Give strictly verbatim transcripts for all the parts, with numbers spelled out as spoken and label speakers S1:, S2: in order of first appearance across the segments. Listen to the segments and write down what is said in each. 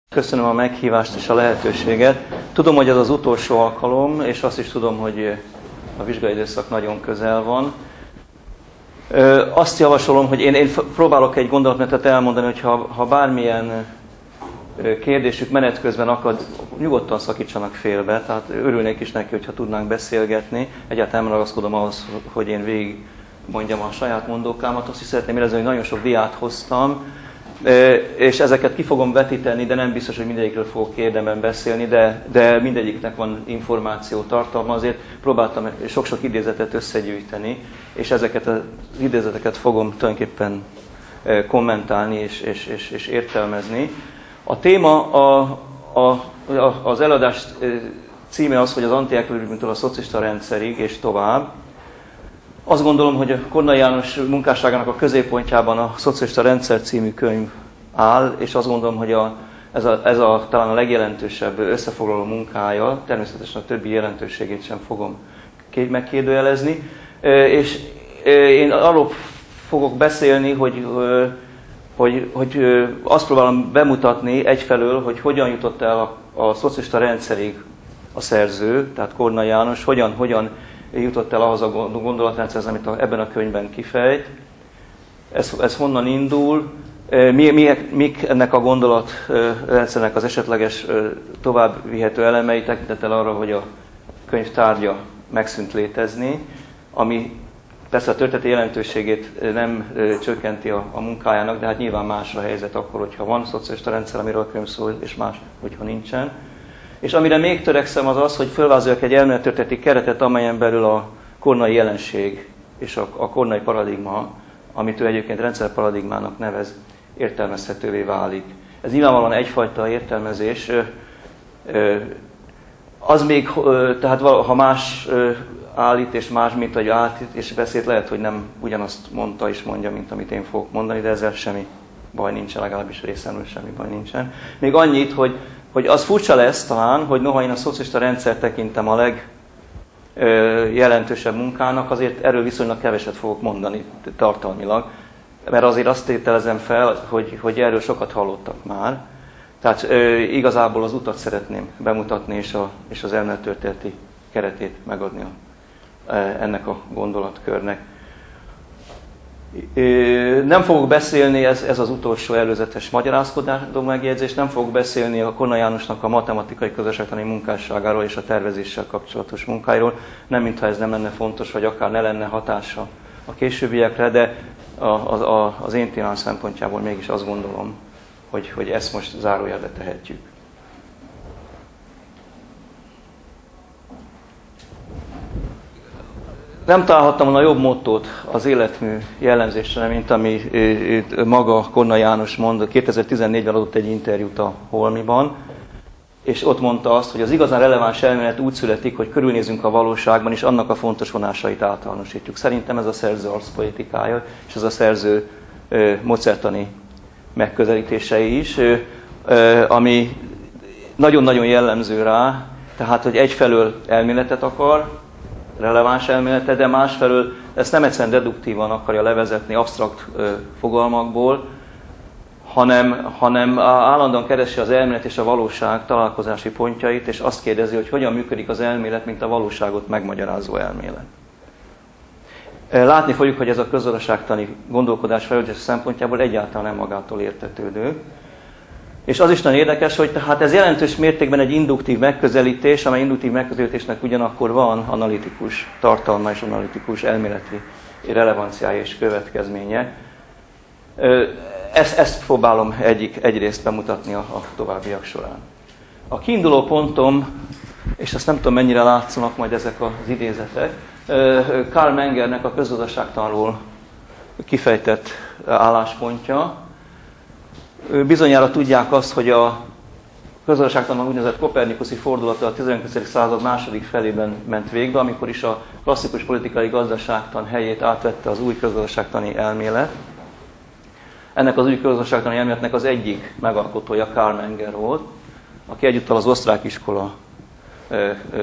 S1: Köszönöm a meghívást és a lehetőséget. Tudom, hogy ez az utolsó alkalom, és azt is tudom, hogy a vizsgai időszak nagyon közel van. Azt javasolom, hogy én, én próbálok egy gondolatmenetet elmondani, hogy ha, ha bármilyen kérdésük menet közben akad, nyugodtan szakítsanak félbe, tehát örülnék is neki, hogyha tudnánk beszélgetni. Egyáltalán nem ragaszkodom ahhoz, hogy én végig mondjam a saját mondókámat. Azt is szeretném érezni, hogy nagyon sok diát hoztam, és ezeket ki fogom vetíteni, de nem biztos, hogy mindegyikről fogok érdemben beszélni, de, de mindegyiknek van információ tartalma, azért próbáltam sok-sok idézetet összegyűjteni, és ezeket az idézeteket fogom tulajdonképpen kommentálni és, és, és, és értelmezni. A téma, a, a, az előadás címe az, hogy az antiekvilibriumtól a szocialista rendszerig és tovább. Azt gondolom, hogy a Kornai János munkásságának a középpontjában a Szocialista Rendszer című könyv áll, és azt gondolom, hogy a, ez, a, ez a, talán a legjelentősebb összefoglaló munkája, természetesen a többi jelentőségét sem fogom megkérdőjelezni. És én arról fogok beszélni, hogy, hogy, hogy azt próbálom bemutatni egyfelől, hogy hogyan jutott el a, a szocialista rendszerig a szerző, tehát Kornai János, hogyan, hogyan jutott el ahhoz a gondolatrendszerhez, amit ebben a könyvben kifejt. Ez, ez honnan indul, mi, mi, mik ennek a gondolatrendszernek az esetleges tovább vihető elemei, tekintettel arra, hogy a könyv tárgya megszűnt létezni, ami persze a történeti jelentőségét nem csökkenti a, a munkájának, de hát nyilván más a helyzet akkor, hogyha van szocialista rendszer, amiről a könyv szól, és más, hogyha nincsen. És amire még törekszem az az, hogy fölvázoljak egy elmélettörténeti keretet, amelyen belül a kornai jelenség és a, a kornai paradigma, amit ő egyébként rendszerparadigmának nevez, értelmezhetővé válik. Ez nyilvánvalóan egyfajta értelmezés. Az még, tehát ha más állít és más, mint hogy állít és beszélt, lehet, hogy nem ugyanazt mondta és mondja, mint amit én fogok mondani, de ezzel semmi baj nincsen, legalábbis részemről semmi baj nincsen. Még annyit, hogy hogy az furcsa lesz talán, hogy noha én a szocialista rendszer tekintem a legjelentősebb munkának, azért erről viszonylag keveset fogok mondani tartalmilag, mert azért azt tételezem fel, hogy, hogy erről sokat hallottak már. Tehát ö, igazából az utat szeretném bemutatni, és, a, és az elmélettörténeti keretét megadni a, ennek a gondolatkörnek. Nem fogok beszélni, ez, ez az utolsó előzetes magyarázkodó megjegyzés, nem fogok beszélni a Kornai Jánosnak a matematikai közösségtani munkásságáról és a tervezéssel kapcsolatos munkáiról, nem mintha ez nem lenne fontos, vagy akár ne lenne hatása a későbbiekre, de a, a, az én témám szempontjából mégis azt gondolom, hogy, hogy ezt most zárójelbe tehetjük. Nem találhattam volna jobb mottót az életmű jellemzésre, mint ami maga Kornai János mond. kétezer-tizennégyben adott egy interjút a Holmiban, és ott mondta azt, hogy az igazán releváns elmélet úgy születik, hogy körülnézünk a valóságban, és annak a fontos vonásait általánosítjuk. Szerintem ez a szerző arszpolitikája, és ez a szerző mozertani megközelítései is, ami nagyon-nagyon jellemző rá, tehát, hogy egyfelől elméletet akar, releváns elmélete, de másfelől ezt nem egyszerűen deduktívan akarja levezetni absztrakt ö, fogalmakból, hanem, hanem állandóan keresi az elmélet és a valóság találkozási pontjait, és azt kérdezi, hogy hogyan működik az elmélet, mint a valóságot megmagyarázó elmélet. Látni fogjuk, hogy ez a közgazdaságtani gondolkodás fejlődése szempontjából egyáltalán nem magától értetődő. És az is nagyon érdekes, hogy tehát ez jelentős mértékben egy induktív megközelítés, amely induktív megközelítésnek ugyanakkor van analitikus tartalma és analitikus elméleti relevanciája és következménye. Ezt, ezt próbálom egyik, egyrészt bemutatni a, a továbbiak során. A kiinduló pontom, és ezt nem tudom mennyire látszanak majd ezek az idézetek, Karl Mengernek a közgazdaságtanról kifejtett álláspontja. Bizonyára tudják azt, hogy a közgazdaságtannak úgynevezett kopernikuszi fordulata a tizenkilencedik század második felében ment végbe, amikor is a klasszikus politikai gazdaságtan helyét átvette az új közgazdaságtani elmélet. Ennek az új közgazdaságtani elméletnek az egyik megalkotója Karl Menger volt, aki egyúttal az osztrák iskola ö, ö,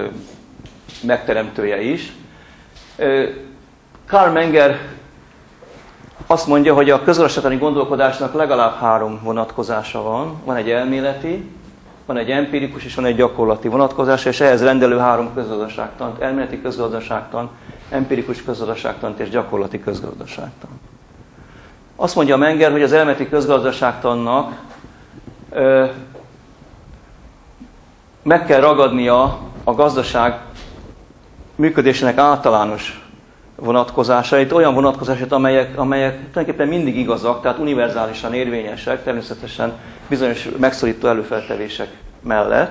S1: megteremtője is. Karl Menger azt mondja, hogy a közgazdaságtani gondolkodásnak legalább három vonatkozása van. Van egy elméleti, van egy empirikus és van egy gyakorlati vonatkozás, és ehhez rendelő három közgazdaságtant, elméleti közgazdaságtan, empirikus közgazdaságtan és gyakorlati közgazdaságtan. Azt mondja Menger, hogy az elméleti közgazdaságtannak ö, meg kell ragadnia a gazdaság működésének általános vonatkozásait, olyan vonatkozásait, amelyek, amelyek tulajdonképpen mindig igazak, tehát univerzálisan érvényesek, természetesen bizonyos megszorító előfeltevések mellett.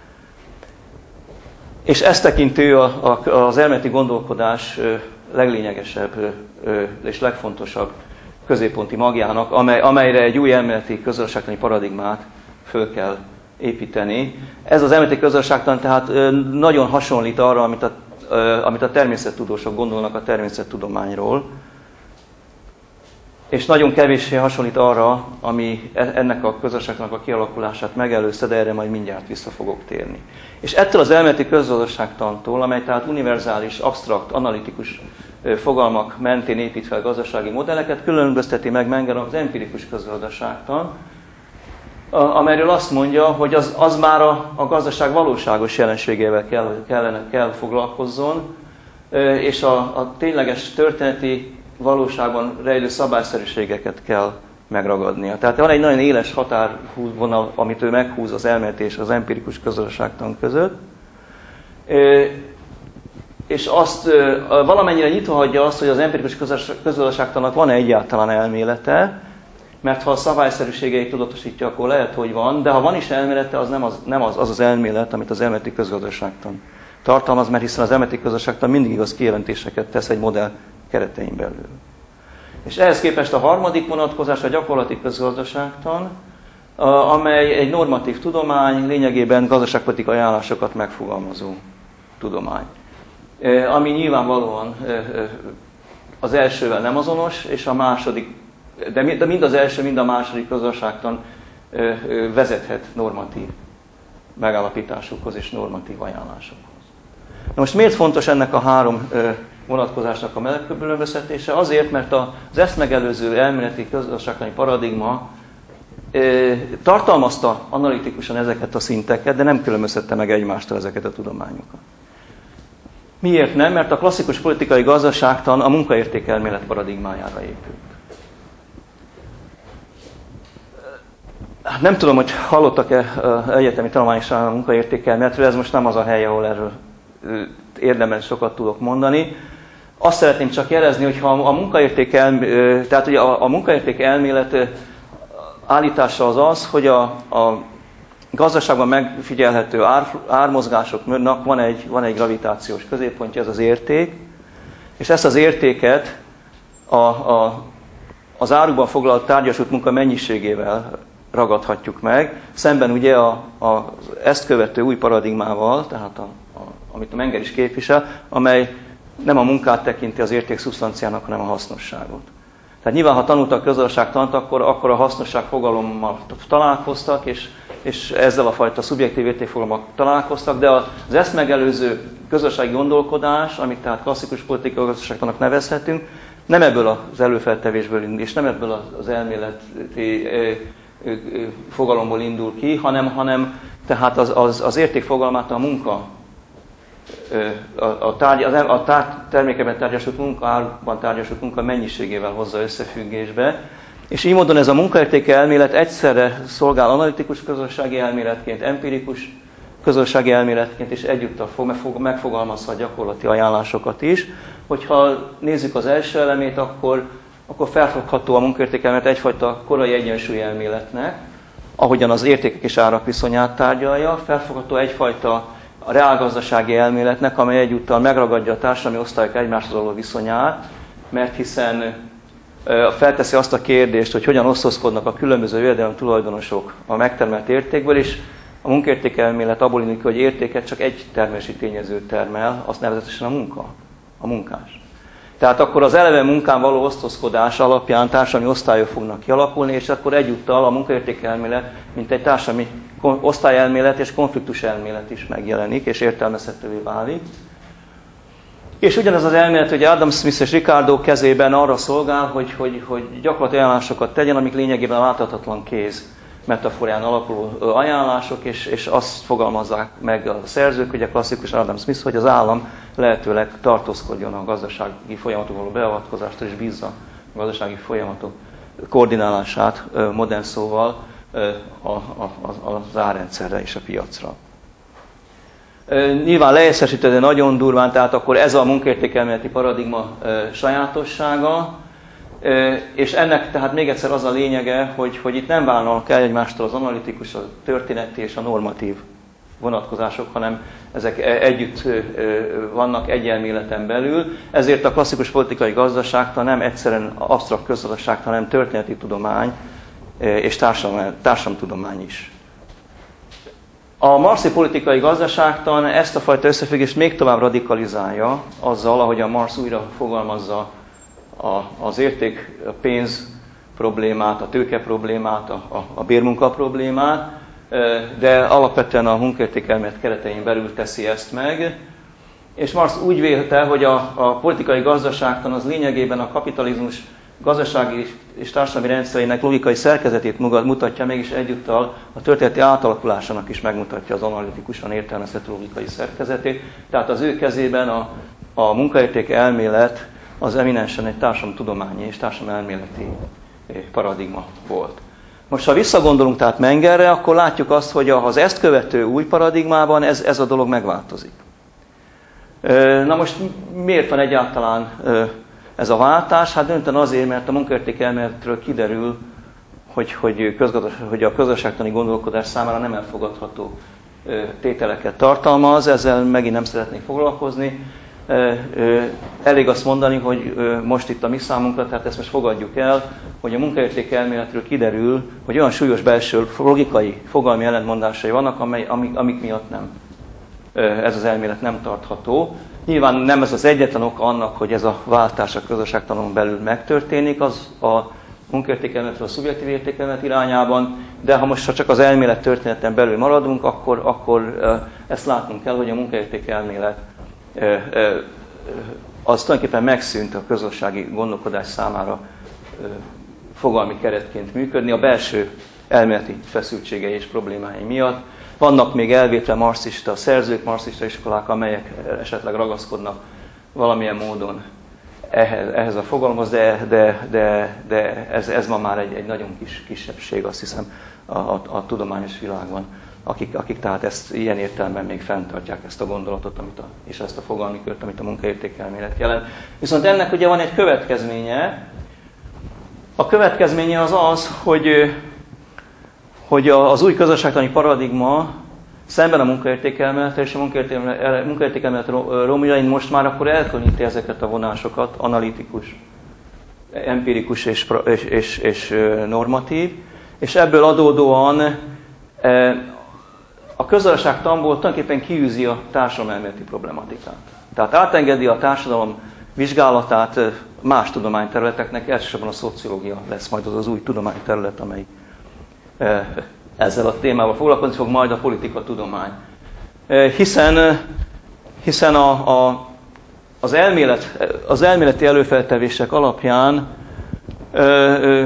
S1: És ezt tekinti a, a, az elméleti gondolkodás leglényegesebb és legfontosabb középponti magjának, amely, amelyre egy új elméleti közgazdaságtani paradigmát föl kell építeni. Ez az elméleti közgazdaságtan tehát nagyon hasonlít arra, amit a, amit a természettudósok gondolnak a természettudományról, és nagyon kevéssé hasonlít arra, ami ennek a közgazdaságnak a kialakulását megelőzte, de erre majd mindjárt vissza fogok térni. És ettől az elméleti közgazdaságtantól, amely tehát univerzális, absztrakt, analitikus fogalmak mentén épít fel gazdasági modelleket, különbözteti meg Menger az empirikus közgazdaságtan, amelyről azt mondja, hogy az, az már a, a gazdaság valóságos jelenségével kell, kellene, kell foglalkozzon, és a, a tényleges történeti valóságban rejlő szabályszerűségeket kell megragadnia. Tehát van egy nagyon éles határvonal, amit ő meghúz az elméleti és az empirikus közgazdaságtan között, és azt valamennyire nyitva hagyja azt, hogy az empirikus közgazdaságtannak van-e egyáltalán elmélete, mert ha a szabályszerűségeit tudatosítja, akkor lehet, hogy van, de ha van is elmélete, az nem az nem az, az, az elmélet, amit az elméleti közgazdaságtan tartalmaz, mert hiszen az elméleti közgazdaságtan mindig igaz kijelentéseket tesz egy modell keretein belül. És ehhez képest a harmadik vonatkozás a gyakorlati közgazdaságtan, amely egy normatív tudomány, lényegében gazdaságpolitikai ajánlásokat megfogalmazó tudomány. Ami nyilvánvalóan az elsővel nem azonos, és a második, de mind az első, mind a második közgazdaságtan vezethet normatív megállapításokhoz és normatív ajánlásokhoz. Na most miért fontos ennek a három vonatkozásnak a megkülönböztetése? Azért, mert az ezt megelőző elméleti közgazdaságtani paradigma tartalmazta analitikusan ezeket a szinteket, de nem különböztette meg egymástól ezeket a tudományokat. Miért nem? Mert a klasszikus politikai gazdaságtan a munkaértékelmélet paradigmájára épült. Nem tudom, hogy hallottak-e egyetemi tanulmányok során a munkaértékelméletről, ez most nem az a hely, ahol erről érdemben sokat tudok mondani. Azt szeretném csak jelezni, hogy ha a munkaérték, elmélet, tehát ugye a, a munkaérték elmélet állítása az az, hogy a, a gazdaságban megfigyelhető ár, ármozgásoknak van egy, van egy gravitációs középpontja, ez az érték, és ezt az értéket a, a, az áruban foglalt tárgyasult munka mennyiségével ragadhatjuk meg, szemben ugye a, a, ezt követő új paradigmával, tehát a, a, amit a Menger is képvisel, amely nem a munkát tekinti az érték szubstanciának, hanem a hasznosságot. Tehát nyilván, ha tanultak közgazdaságtant, akkor, akkor a hasznosság fogalommal találkoztak, és, és ezzel a fajta szubjektív értékfogalommal találkoztak, de az ezt megelőző közösségi gondolkodás, amit tehát klasszikus politikai gazdaságtannak nevezhetünk, nem ebből az előfeltevésből indul, és nem ebből az elméleti fogalomból indul ki, hanem, hanem tehát az, az, az értékfogalmát a munka, a, a, tárgy, a tárgy, termékeben tárgyasult munka, árban tárgyasult munka mennyiségével hozza összefüggésbe. És így módon ez a munkaértéke elmélet egyszerre szolgál analitikus közösségi elméletként, empirikus közösségi elméletként, és egyúttal megfogalmazhat gyakorlati ajánlásokat is. Hogyha nézzük az első elemét, akkor, akkor felfogható a munkaértéke elmélet egyfajta korai egyensúly elméletnek, ahogyan az értékek és árak viszonyát tárgyalja, felfogható egyfajta a reálgazdasági elméletnek, amely egyúttal megragadja a társadalmi osztályok egymáshoz való viszonyát, mert hiszen felteszi azt a kérdést, hogy hogyan osztozkodnak a különböző jövedelem tulajdonosok a megtermelt értékből, és a munkaértékelmélet abból indul ki, hogy értéket csak egy termelési tényező termel, azt nevezetesen a munka, a munkás. Tehát akkor az eleve munkán való osztozkodás alapján társadalmi osztályok fognak kialakulni, és akkor egyúttal a munkaértékelmélet, mint egy társadalmi osztályelmélet és konfliktus elmélet is megjelenik, és értelmezhetővé válik. És ugyanez az elmélet, hogy Adam Smith és Ricardo kezében arra szolgál, hogy, hogy, hogy gyakorlati ajánlásokat tegyen, amik lényegében a láthatatlan kéz metaforán alapuló ajánlások, és, és azt fogalmazzák meg a szerzők, ugye klasszikus Adam Smith, hogy az állam lehetőleg tartózkodjon a gazdasági folyamatokba való beavatkozástól, és bízza a gazdasági folyamatok koordinálását, modern szóval, a, a, az árrendszerre és a piacra. Nyilván leegyszerűsítve nagyon durván, tehát akkor ez a munkaértékelméleti paradigma sajátossága, és ennek tehát még egyszer az a lényege, hogy, hogy itt nem válnak el egymástól az analitikus, a történeti és a normatív vonatkozások, hanem ezek együtt vannak egy elméleten belül. Ezért a klasszikus politikai gazdaságtan nem egyszerűen absztrakt közgazdaságtan, hanem történeti tudomány és társadalomtudomány is. A marxi politikai gazdaságtan ezt a fajta összefüggést még tovább radikalizálja azzal, ahogy a Marx újra fogalmazza a, az érték, a pénz problémát, a tőke problémát, a, a, a bérmunka problémát, de alapvetően a munkaértékelmélet keretein belül teszi ezt meg. És Marx úgy vélte, hogy a, a politikai gazdaságtan az lényegében a kapitalizmus gazdasági és társadalmi rendszerének logikai szerkezetét mutatja meg, és egyúttal a történeti átalakulásának is megmutatja az analitikusan értelmezett logikai szerkezetét. Tehát az ő kezében a, a munkaérték elmélet az eminensen egy társadalomtudományi és társadalomelméleti paradigma volt. Most, ha visszagondolunk tehát Mengerre, akkor látjuk azt, hogy az ezt követő új paradigmában ez, ez a dolog megváltozik. Na most miért van egyáltalán ez a váltás? Hát döntően azért, mert a munkaérték elméletről kiderül, hogy, hogy, hogy a közgazdaságtani gondolkodás számára nem elfogadható tételeket tartalmaz, ezzel megint nem szeretnék foglalkozni. Elég azt mondani, hogy most itt a mi számunkra, tehát ezt most fogadjuk el, hogy a munkaérték elméletről kiderül, hogy olyan súlyos belső logikai, fogalmi ellentmondásai vannak, amely, amik, amik miatt nem. Ez az elmélet nem tartható. Nyilván nem ez az egyetlen ok annak, hogy ez a váltás a közösségtanon belül megtörténik, az a munkaérték elméletről a szubjektív értékelmélet irányában, de ha most csak az elmélet történeten belül maradunk, akkor, akkor ezt látnunk kell, hogy a munkaérték elmélet az tulajdonképpen megszűnt a közösségi gondolkodás számára fogalmi keretként működni a belső elméleti feszültségei és problémái miatt. Vannak még elvétve marxista szerzők, marxista iskolák, amelyek esetleg ragaszkodnak valamilyen módon ehhez, ehhez a fogalomhoz, de, de, de, de ez, ez ma már egy, egy nagyon kis kisebbség, azt hiszem, a, a, a tudományos világban, akik, akik tehát ezt ilyen értelemben még fenntartják ezt a gondolatot amit a, és ezt a fogalmi kört, amit a munkaértékelmélet jelent. Viszont ennek ugye van egy következménye. A következménye az az, hogy hogy az új közösségtani paradigma szemben a munkaértékelmélettel és a munkaértékelmélet romjain most már akkor elkülöníti ezeket a vonásokat, analitikus, empirikus és, és, és, és normatív, és ebből adódóan a közösségtanból tulajdonképpen kiűzi a társadalomelméleti problematikát. Tehát átengedi a társadalom vizsgálatát más tudományterületeknek, elsősorban a szociológia lesz majd az az új tudományterület, amely ezzel a témával foglalkozni fog, majd a politikatudomány. Hiszen, hiszen a, a, az, elmélet, az elméleti előfeltevések alapján ö, ö,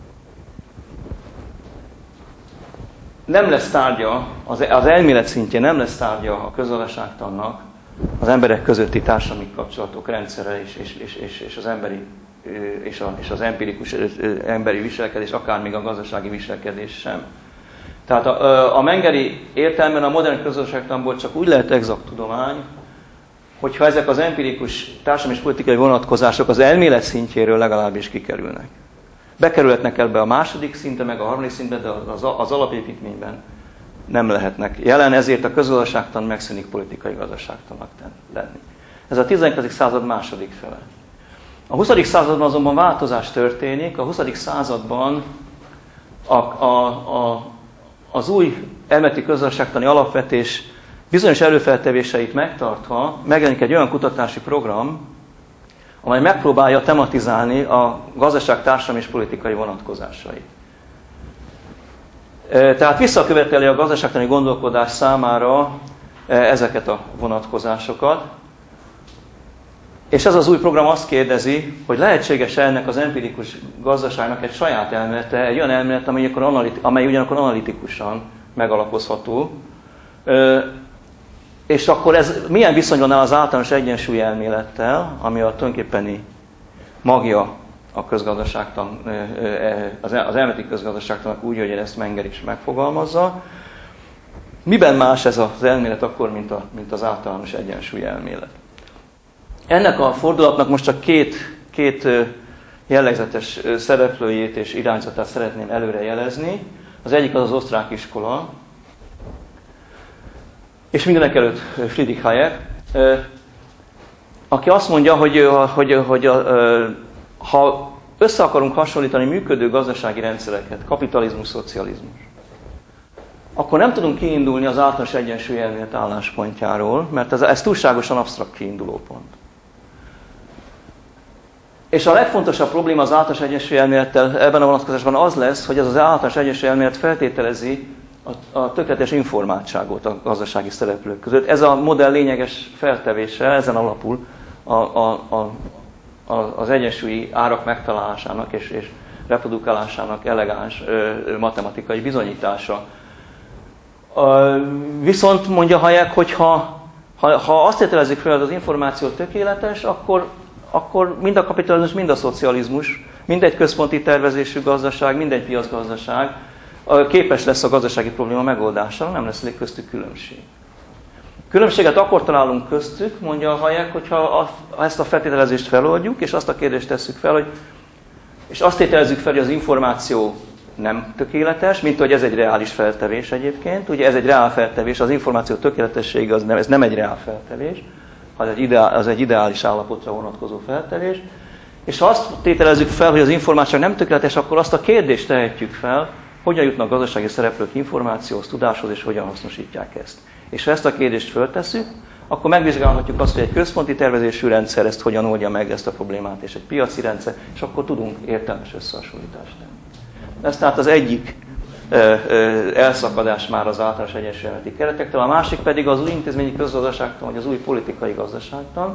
S1: nem lesz tárgya, az, az elmélet szintjén nem lesz tárgya a közgazdaságtannak az emberek közötti társadalmi kapcsolatok rendszere és, és, és, és, és az emberi És, a, és az empirikus emberi viselkedés, akár még a gazdasági viselkedés sem. Tehát a, a Mengeri értelemben a modern közgazdaságtanból csak úgy lehet exakt tudomány, hogyha ezek az empirikus társadalmi és politikai vonatkozások az elmélet szintjéről legalábbis kikerülnek. Bekerülhetnek ebbe a második szinte, meg a harmadik szintbe, de az, az alapépítményben nem lehetnek jelen, ezért a közgazdaságtan megszűnik politikai gazdaságtanak lenni. Ez a tizenkettő század második fele. A huszadik században azonban változás történik. A huszadik században a, a, a, az új elméleti közgazdaságtani alapvetés bizonyos előfeltevéseit megtartva megjelenik egy olyan kutatási program, amely megpróbálja tematizálni a gazdaság, társadalmi és politikai vonatkozásait. Tehát visszaköveteli a gazdaságtani gondolkodás számára ezeket a vonatkozásokat. És ez az új program azt kérdezi, hogy lehetséges ennek az empirikus gazdaságnak egy saját elmélete, egy olyan elmélet, amely, akkor analiti- amely ugyanakkor analitikusan megalapozható. Ö, és akkor ez milyen viszonyban áll az általános egyensúly elmélettel, ami a tulajdonképpeni magja a közgazdaságtan, az elméleti közgazdaságtanak úgy, hogy ezt Menger is megfogalmazza. Miben más ez az elmélet akkor, mint, a, mint az általános egyensúly elmélet? Ennek a fordulatnak most csak két, két jellegzetes szereplőjét és irányzatát szeretném előre jelezni. Az egyik az az osztrák iskola, és mindenek előtt Friedrich Hayek, aki azt mondja, hogy, hogy, hogy ha össze akarunk hasonlítani működő gazdasági rendszereket, kapitalizmus, szocializmus, akkor nem tudunk kiindulni az általános egyensúly elmélet álláspontjáról, mert ez, ez túlságosan absztrakt kiindulópont. És a legfontosabb probléma az általános egyensúly elmélettel ebben a vonatkozásban az lesz, hogy ez az általános egyensúly elmélet feltételezi a, a tökéletes informáltságot a gazdasági szereplők között. Ez a modell lényeges feltevése, ezen alapul a, a, a, a, az egyensúlyi árak megtalálásának és, és reprodukálásának elegáns ö, matematikai bizonyítása. Ö, viszont mondja Hayek, hogy ha, ha, ha azt tételezzük fel, hogy az információ tökéletes, akkor akkor mind a kapitalizmus, mind a szocializmus, mind egy központi tervezésű gazdaság, mind egy piacgazdaság képes lesz a gazdasági probléma megoldására, nem lesz köztük különbség. Különbséget akkor találunk köztük, mondja Hayek, hogyha ezt a feltételezést feloldjuk, és azt a kérdést tesszük fel, hogy és azt tételezzük fel, hogy az információ nem tökéletes, mint hogy ez egy reális feltevés egyébként. Ugye ez egy reál feltevés, az információ tökéletessége az nem, ez nem egy reál feltevés, az egy, ideál, az egy ideális állapotra vonatkozó feltevés. És ha azt tételezzük fel, hogy az információ nem tökéletes, akkor azt a kérdést tehetjük fel, hogyan jutnak gazdasági szereplők információhoz, tudáshoz, és hogyan hasznosítják ezt. És ha ezt a kérdést föltesszük, akkor megvizsgálhatjuk azt, hogy egy központi tervezésű rendszer ezt hogyan oldja meg ezt a problémát, és egy piaci rendszer, és akkor tudunk értelmes összehasonlítást tenni. Ez tehát az egyik ö, ö, elszakadás már az általános egyensúlyelméleti keretektől, a másik pedig az új intézményi közgazdaságtan, vagy az új politikai gazdaságtan.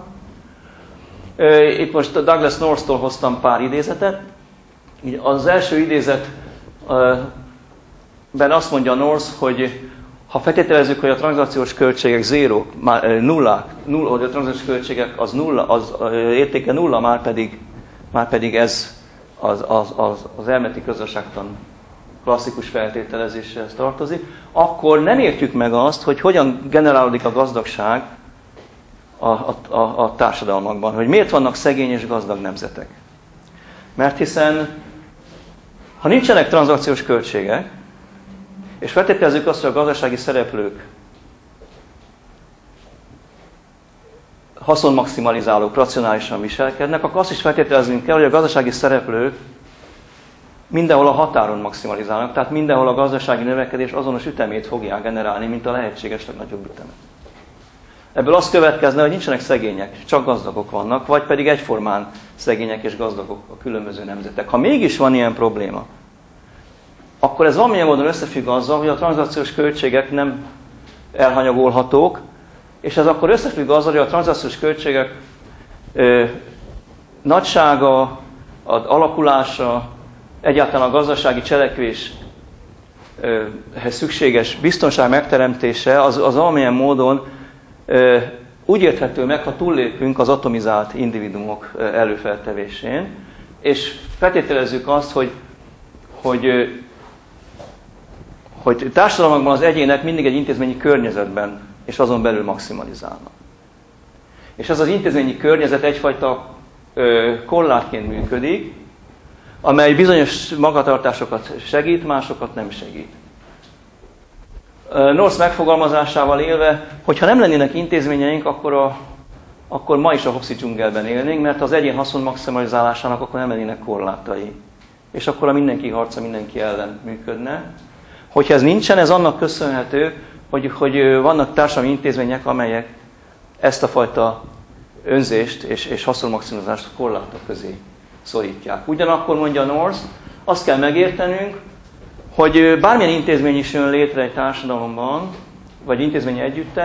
S1: Ö, itt most Douglas North-tól hoztam pár idézetet. Az első idézetben azt mondja North, hogy ha feltételezzük, hogy a tranzakciós költségek zéro, nullák, nulla, hogy a tranzakciós költségek az, nulla, az értéke nulla, már pedig, már pedig ez az, az, az, az elméleti közgazdaságtan klasszikus feltételezéshez tartozik, akkor nem értjük meg azt, hogy hogyan generálódik a gazdagság a, a, a, a társadalmakban, hogy miért vannak szegény és gazdag nemzetek. Mert hiszen, ha nincsenek tranzakciós költségek, és feltételezzük azt, hogy a gazdasági szereplők haszonmaximalizálók, racionálisan viselkednek, akkor azt is feltételeznünk kell, hogy a gazdasági szereplők mindenhol a határon maximalizálnak, tehát mindenhol a gazdasági növekedés azonos ütemét fogják generálni, mint a lehetséges legnagyobb ütemet. Ebből az következne, hogy nincsenek szegények, csak gazdagok vannak, vagy pedig egyformán szegények és gazdagok a különböző nemzetek. Ha mégis van ilyen probléma, akkor ez valamilyen módon összefügg azzal, hogy a tranzakciós költségek nem elhanyagolhatók, és ez akkor összefügg azzal, hogy a tranzakciós költségek ö, nagysága, az alakulása, egyáltalán a gazdasági cselekvéshez szükséges biztonság megteremtése, az, az valamilyen módon ö, úgy érthető meg, ha túllépünk az atomizált individuumok előfeltevésén, és feltételezzük azt, hogy, hogy hogy társadalmakban az egyének mindig egy intézményi környezetben, és azon belül maximalizálnak. És ez az intézményi környezet egyfajta ö, korlátként működik, amely bizonyos magatartásokat segít, másokat nem segít. North megfogalmazásával élve, hogyha nem lennének intézményeink, akkor, a, akkor ma is a Hobbesi dzsungelben élnénk, mert az egyén haszon maximalizálásának akkor nem lennének korlátai. És akkor a mindenki harca mindenki ellen működne. Hogyha ez nincsen, ez annak köszönhető, hogy, hogy vannak társadalmi intézmények, amelyek ezt a fajta önzést és, és haszonmaximalizást korlátok közé szorítják. Ugyanakkor mondja North, azt kell megértenünk, hogy bármilyen intézmény is jön létre egy társadalomban, vagy intézményi együttes,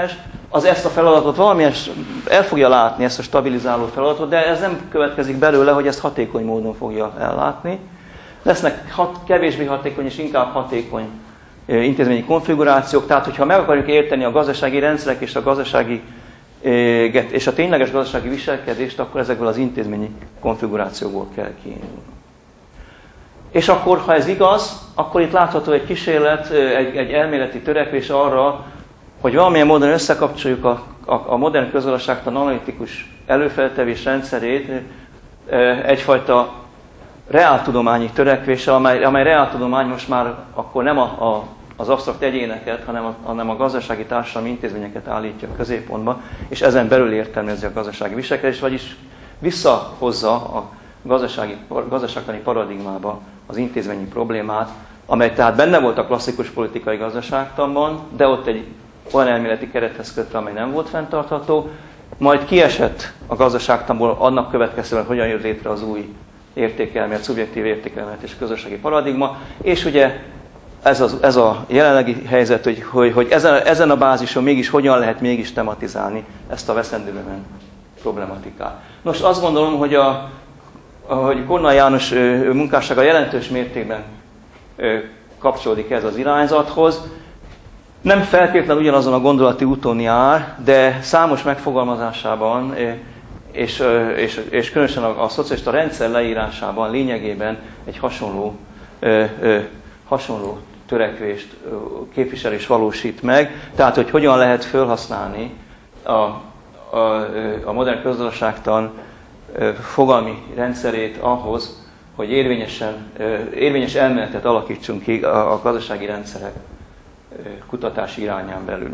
S1: az ezt a feladatot valamilyen el fogja látni, ezt a stabilizáló feladatot, de ez nem következik belőle, hogy ezt hatékony módon fogja ellátni. Lesznek hat, kevésbé hatékony és inkább hatékony intézményi konfigurációk, tehát hogyha meg akarjuk érteni a gazdasági rendszerek és a gazdasági és a tényleges gazdasági viselkedést, akkor ezekből az intézményi konfigurációkból kell kiindulni. És akkor, ha ez igaz, akkor itt látható egy kísérlet, egy, egy elméleti törekvés arra, hogy valamilyen módon összekapcsoljuk a, a, a modern közgazdaságtan analitikus előfeltevés rendszerét egyfajta reáltudományi törekvéssel, amely, amely reáltudomány most már akkor nem a, a, az absztrakt egyéneket, hanem a, hanem a gazdasági társadalmi intézményeket állítja a középpontba, és ezen belül értelmezi a gazdasági viselkedést, vagyis visszahozza a gazdasági, gazdaságtani paradigmába az intézményi problémát, amely tehát benne volt a klasszikus politikai gazdaságtanban, de ott egy olyan elméleti kerethez kötve, amely nem volt fenntartható, majd kiesett a gazdaságtanból annak következtében, hogyan jött létre az új értékelmélet, szubjektív értékelmélet és közösségi paradigma, és ugye ez, az, ez a jelenlegi helyzet, hogy, hogy, hogy ezen, ezen a bázison mégis hogyan lehet mégis tematizálni ezt a veszendőben problematikát. Nos, azt gondolom, hogy a hogy Kornai János munkássága jelentős mértékben kapcsolódik ez az irányzathoz. Nem feltétlenül ugyanazon a gondolati úton jár, de számos megfogalmazásában és, és, és különösen a, a szocialista rendszer leírásában lényegében egy hasonló, hasonló törekvést képvisel és valósít meg. Tehát, hogy hogyan lehet felhasználni a, a, a modern közgazdaságtan fogalmi rendszerét ahhoz, hogy érvényesen, érvényes elméletet alakítsunk ki a, a gazdasági rendszerek kutatási irányán belül.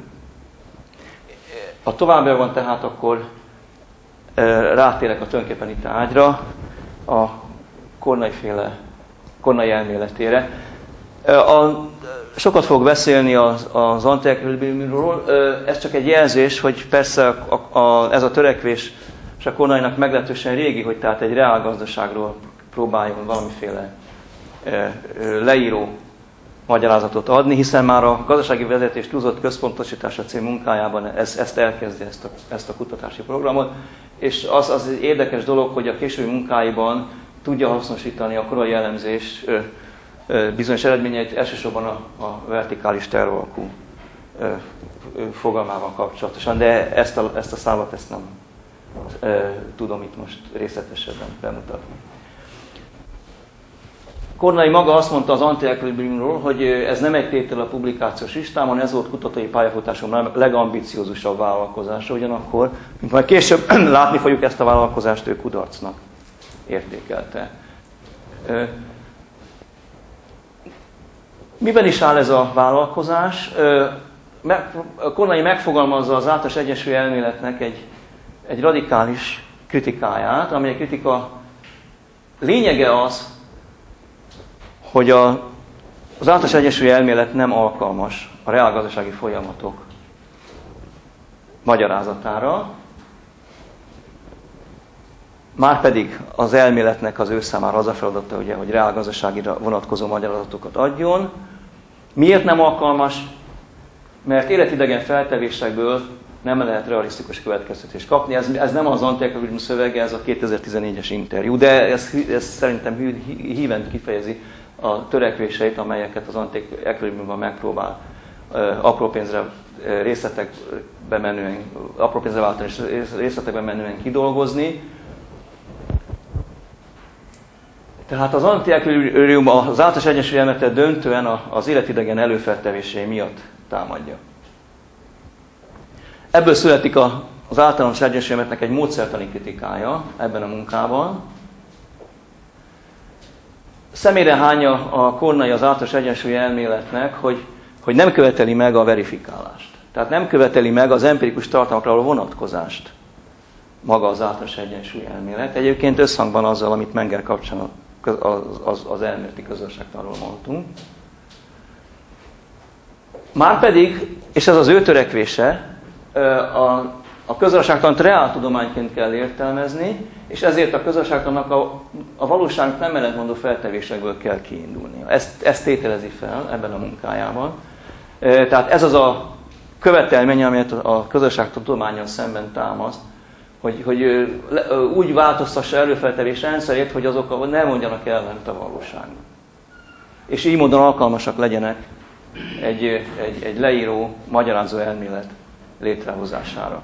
S1: A továbbiakban tehát akkor rátérek a tulajdonképpeni tárgyra, a Kornai-féle, Kornai elméletére. A, sokat fog beszélni az, az antiekvilibriumról, ez csak egy jelzés, hogy persze a, a, ez a törekvés és a Kornainak meglehetősen régi, hogy tehát egy reálgazdaságról próbáljon valamiféle leíró magyarázatot adni, hiszen már a gazdasági vezetés túlzott központosítása című munkájában ez, ezt elkezdi, ezt a, ezt a kutatási programot, és az, az egy érdekes dolog, hogy a későbbi munkáiban tudja hasznosítani a korai elemzés bizonyos eredményeit, elsősorban a, a vertikális tervalkú fogalmával kapcsolatosan, de ezt a, ezt a szálat ezt nem tudom itt most részletesebben bemutatni. Kornai maga azt mondta az antiekvilibriumról, hogy ez nem egy tétel a publikációs listámon, ez volt kutatói pályafutásom legambiciózusabb vállalkozása, ugyanakkor, mint majd később látni fogjuk, ezt a vállalkozást ő kudarcnak értékelte. Miben is áll ez a vállalkozás? Kornai megfogalmazza az általános egyensúly elméletnek egy, egy radikális kritikáját, amely a kritika lényege az, hogy a, az általános egyensúly elmélet nem alkalmas a reálgazdasági folyamatok magyarázatára, márpedig az elméletnek az ő számára az a feladata, ugye, hogy reálgazdaságira vonatkozó magyarázatokat adjon. Miért nem alkalmas? Mert életidegen feltevésekből nem lehet realisztikus következtetést kapni. Ez, ez nem az antiekvilibrium szövege, ez a kétezer-tizennégyes interjú, de ez, ez szerintem hí, híven kifejezi a törekvéseit, amelyeket az antiekvilibriumban megpróbál uh, apró pénzre részletekbe menően, apró pénzre váltani és részletekbe menően kidolgozni. Tehát az antiekvilibrium az általános egyensúly elméletet döntően az életidegen előfeltevései miatt támadja. Ebből születik az általános egyensúly elméletnek egy módszertani kritikája ebben a munkában. Szemére hányja a Kornai az általános egyensúly elméletnek, hogy, hogy nem követeli meg a verifikálást. Tehát nem követeli meg az empirikus tartalmakra való vonatkozást maga az általános egyensúly elmélet. Egyébként összhangban azzal, amit Menger kapcsán az, az, az elméleti közösségtanról mondtunk. Márpedig, és ez az ő törekvése, a, a közösségtant reáltudományként kell értelmezni, és ezért a közösségtannak a, a valóságnak nem ellentmondó feltevésekből kell kiindulnia. Ezt, ezt tételezi fel ebben a munkájában. Tehát ez az a követelmény, amelyet a közösségtudománnyal szemben támaszt, hogy, hogy úgy változtassa előfeltevés rendszerét, hogy azok ne mondjanak ellent a valóságnak. És így módon alkalmasak legyenek egy, egy, egy leíró, magyarázó elmélet létrehozására.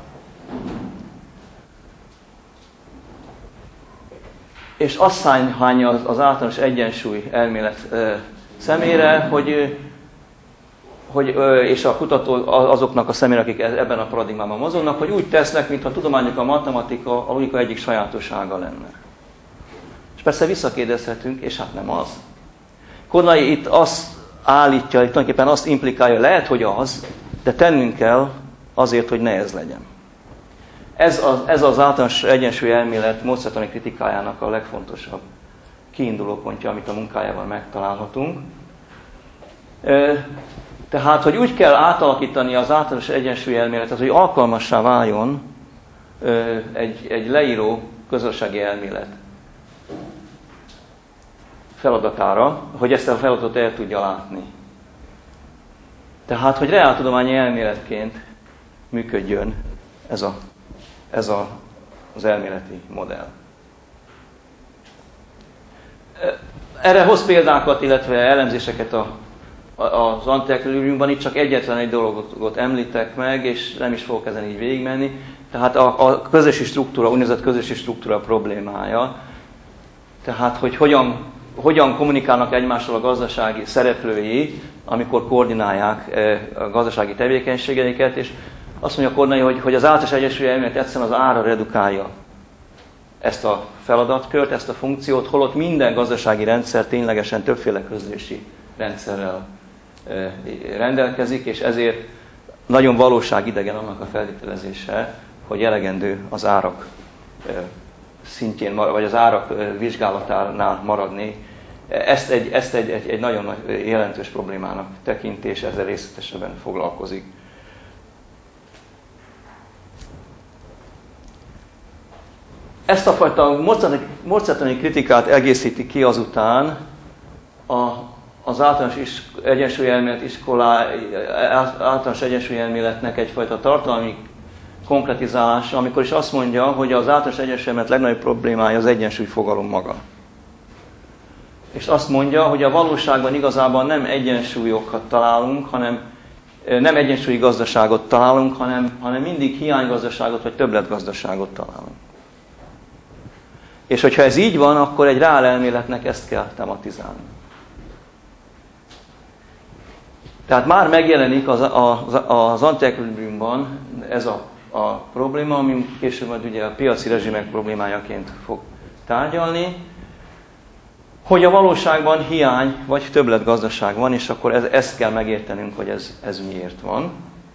S1: És azt szánja az, az általános egyensúly elmélet e, szemére, hogy, hogy, és a kutató azoknak a szemére, akik ebben a paradigmában mozognak, hogy úgy tesznek, mintha a tudományok, a matematika a logika egyik sajátossága lenne. És persze visszakérdezhetünk, és hát nem az. Kornai itt azt állítja, itt tulajdonképpen azt implikálja, lehet, hogy az, de tennünk kell azért, hogy ne ez legyen. Ez az, ez az általános egyensúly elmélet módszertani kritikájának a legfontosabb kiinduló pontja, amit a munkájában megtalálhatunk. Tehát, hogy úgy kell átalakítani az általános egyensúly elméletet, hogy alkalmassá váljon egy, egy leíró közösségi elmélet feladatára, hogy ezt a feladatot el tudja látni. Tehát, hogy reáltudományi elméletként működjön ez, a, ez a, az elméleti modell. Erre hoz példákat, illetve elemzéseket a, a, az antiekvilibriumban. Itt csak egyetlen egy dologot említek meg, és nem is fogok ezen így végigmenni. Tehát a, a közösségi struktúra, úgynevezett közösségi struktúra problémája. Tehát, hogy hogyan, hogyan kommunikálnak egymással a gazdasági szereplői, amikor koordinálják a gazdasági tevékenységeiket, és azt mondja Kornai, hogy, hogy az általános egyensúly elmélet egyszerűen az ára redukálja ezt a feladatkört, ezt a funkciót, holott minden gazdasági rendszer ténylegesen többféle közlési rendszerrel rendelkezik, és ezért nagyon valóságidegen annak a feltételezése, hogy elegendő az árak szintjén, vagy az árak vizsgálatánál maradni. Ezt egy, ezt egy, egy, egy nagyon jelentős problémának tekinti, és ezzel részletesebben foglalkozik. Ezt a fajta módszertani kritikát egészíti ki azután a, az általános egyensúlyelmélet iskolá, általános egyensúlyelméletnek egyfajta tartalmi konkretizálása, amikor is azt mondja, hogy az általános egyensúlyelmélet legnagyobb problémája az egyensúly fogalom maga. És azt mondja, hogy a valóságban igazából nem egyensúlyokat találunk, hanem nem egyensúlyi gazdaságot találunk, hanem, hanem mindig hiánygazdaságot vagy többletgazdaságot találunk. És hogyha ez így van, akkor egy reál elméletnek ezt kell tematizálni. Tehát már megjelenik az, az, az antiekvilibriumban ez a, a probléma, ami később majd ugye a piaci rezsimek problémájaként fog tárgyalni, hogy a valóságban hiány vagy többletgazdaság van, és akkor ez, ezt kell megértenünk, hogy ez, ez miért van.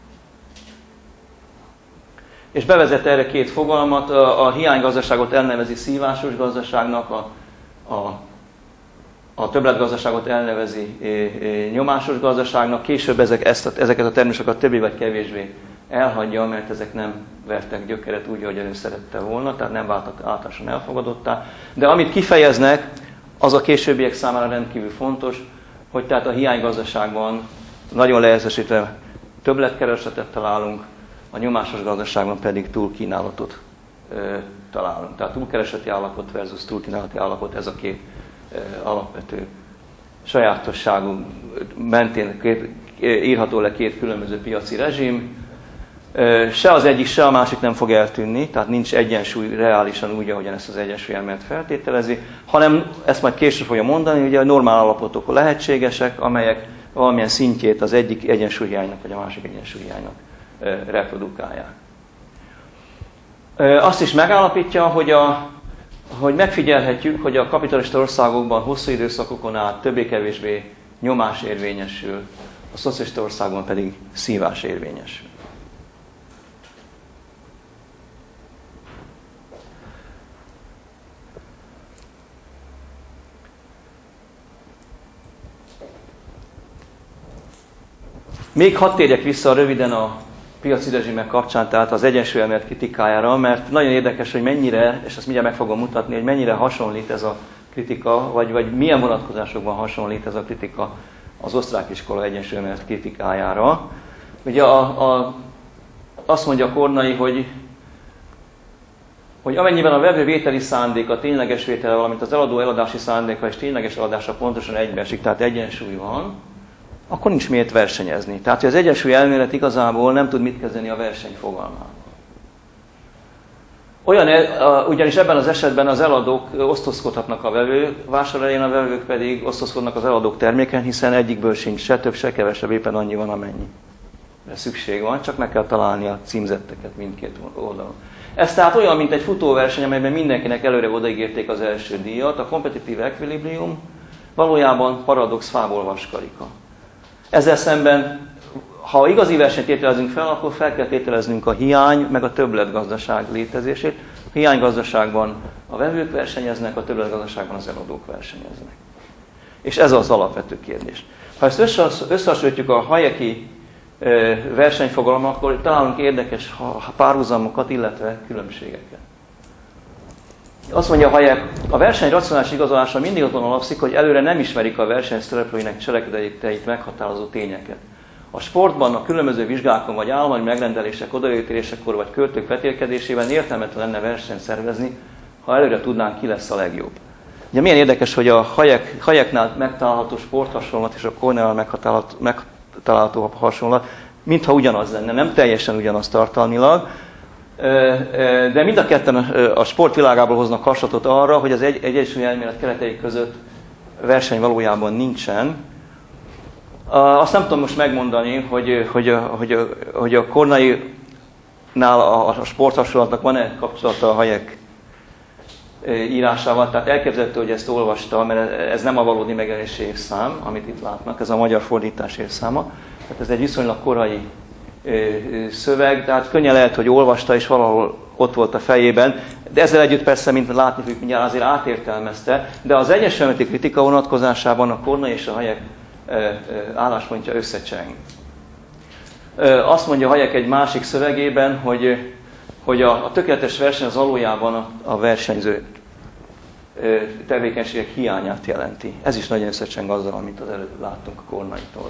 S1: És bevezet erre két fogalmat, a, a hiánygazdaságot elnevezi szívásos gazdaságnak, a, a, a többletgazdaságot elnevezi é, é, nyomásos gazdaságnak, később ezek, ezt a, ezeket a terminusokat többé vagy kevésbé elhagyja, mert ezek nem vertek gyökeret úgy, ahogy ő szerette volna, tehát nem váltak általánosan elfogadottá. De amit kifejeznek, az a későbbiek számára rendkívül fontos, hogy tehát a hiánygazdaságban nagyon leegyszerűsítve többletkeresletet találunk, a nyomásos gazdaságban pedig túlkínálatot ö, találunk. Tehát túlkeresleti állapot versus túlkínálati állapot, ez a két ö, alapvető sajátosságú mentén két, írható le két különböző piaci rezsim. Ö, se az egyik, se a másik nem fog eltűnni, tehát nincs egyensúly reálisan úgy, ahogyan ezt az egyensúly elmélet feltételezi, hanem ezt majd később fogja mondani, ugye a normál állapotok lehetségesek, amelyek valamilyen szintjét az egyik egyensúlyhiánynak vagy a másik egyensúlyhiánynak reprodukálják. Azt is megállapítja, hogy, a, hogy megfigyelhetjük, hogy a kapitalista országokban hosszú időszakokon át többé-kevésbé nyomás érvényesül, a szocialista országban pedig szívás érvényesül. Még hadd térjek vissza röviden a piaci rezsimek kapcsán, tehát az egyensúlyelmélet kritikájára, mert nagyon érdekes, hogy mennyire, és ezt mindjárt meg fogom mutatni, hogy mennyire hasonlít ez a kritika, vagy, vagy milyen vonatkozásokban hasonlít ez a kritika az osztrák iskola egyensúlyelmélet kritikájára. Ugye a, a, azt mondja Kornai, hogy, hogy amennyiben a vevő vételi szándéka, tényleges vétele, valamint az eladó eladási szándéka és tényleges eladása pontosan egybeesik, tehát egyensúly van, akkor nincs miért versenyezni. Tehát hogy az egyensúly elmélet igazából nem tud mit kezdeni a verseny fogalmával. Olyan, ugyanis ebben az esetben az eladók osztozkodhatnak a vevő vásárlóin, a vevők pedig osztozkodnak az eladók terméken, hiszen egyikből sincs se több, se kevesebb, éppen annyi van, amennyi szükség van, csak meg kell találni a címzetteket mindkét oldalon. Ez tehát olyan, mint egy futóverseny, amelyben mindenkinek előre odaígérték az első díjat, a competitive equilibrium valójában paradox fából vaskarika. Ezzel szemben, ha igazi versenyt tételezünk fel, akkor fel kell tételeznünk a hiány, meg a többletgazdaság létezését. A hiánygazdaságban a vevők versenyeznek, a többletgazdaságban az eladók versenyeznek. És ez az alapvető kérdés. Ha ezt összehasonlítjuk a Hayeki versenyfogalommal, akkor találunk érdekes párhuzamokat, illetve különbségeket. Azt mondja Hayek, a verseny racionális igazolása mindig azon alapszik, hogy előre nem ismerik a verseny szereplőinek cselekedeteit meghatározó tényeket. A sportban, a különböző vizsgákon vagy állami megrendelések, odaítélésekor vagy költők vetélkedésében értelmetlen lenne versenyt szervezni, ha előre tudnánk, ki lesz a legjobb. Ugye milyen érdekes, hogy a Hayek, Hayeknál megtalálható sporthasonlat és a Cornell megtalálható hasonlat, mintha ugyanaz lenne, nem teljesen ugyanaz tartalmilag, de mind a ketten a sportvilágából hoznak hasonlatot arra, hogy az egy, egyensúly elmélet keretei között verseny valójában nincsen. Azt nem tudom most megmondani, hogy, hogy, hogy, hogy a Cornai-nál a, a sporthasonlatnak van-e kapcsolata a Hayek írásával, tehát elképzelhető, hogy ezt olvasta, mert ez nem a valódi megjelenési évszám, amit itt látnak, ez a magyar fordítás évszáma. Tehát ez egy viszonylag korai szöveg, tehát könnyen lehet, hogy olvasta, és valahol ott volt a fejében, de ezzel együtt persze, mint látni fogjuk mindjárt, azért átértelmezte, de az egyensúlyelméleti kritika vonatkozásában a Cornai és a Hayek álláspontja összecseng. Azt mondja Hayek egy másik szövegében, hogy, hogy a, a tökéletes verseny az valójában a, a versenyző tevékenységek hiányát jelenti. Ez is nagyon összecseng azzal, amit az előbb láttunk a Cornaitól.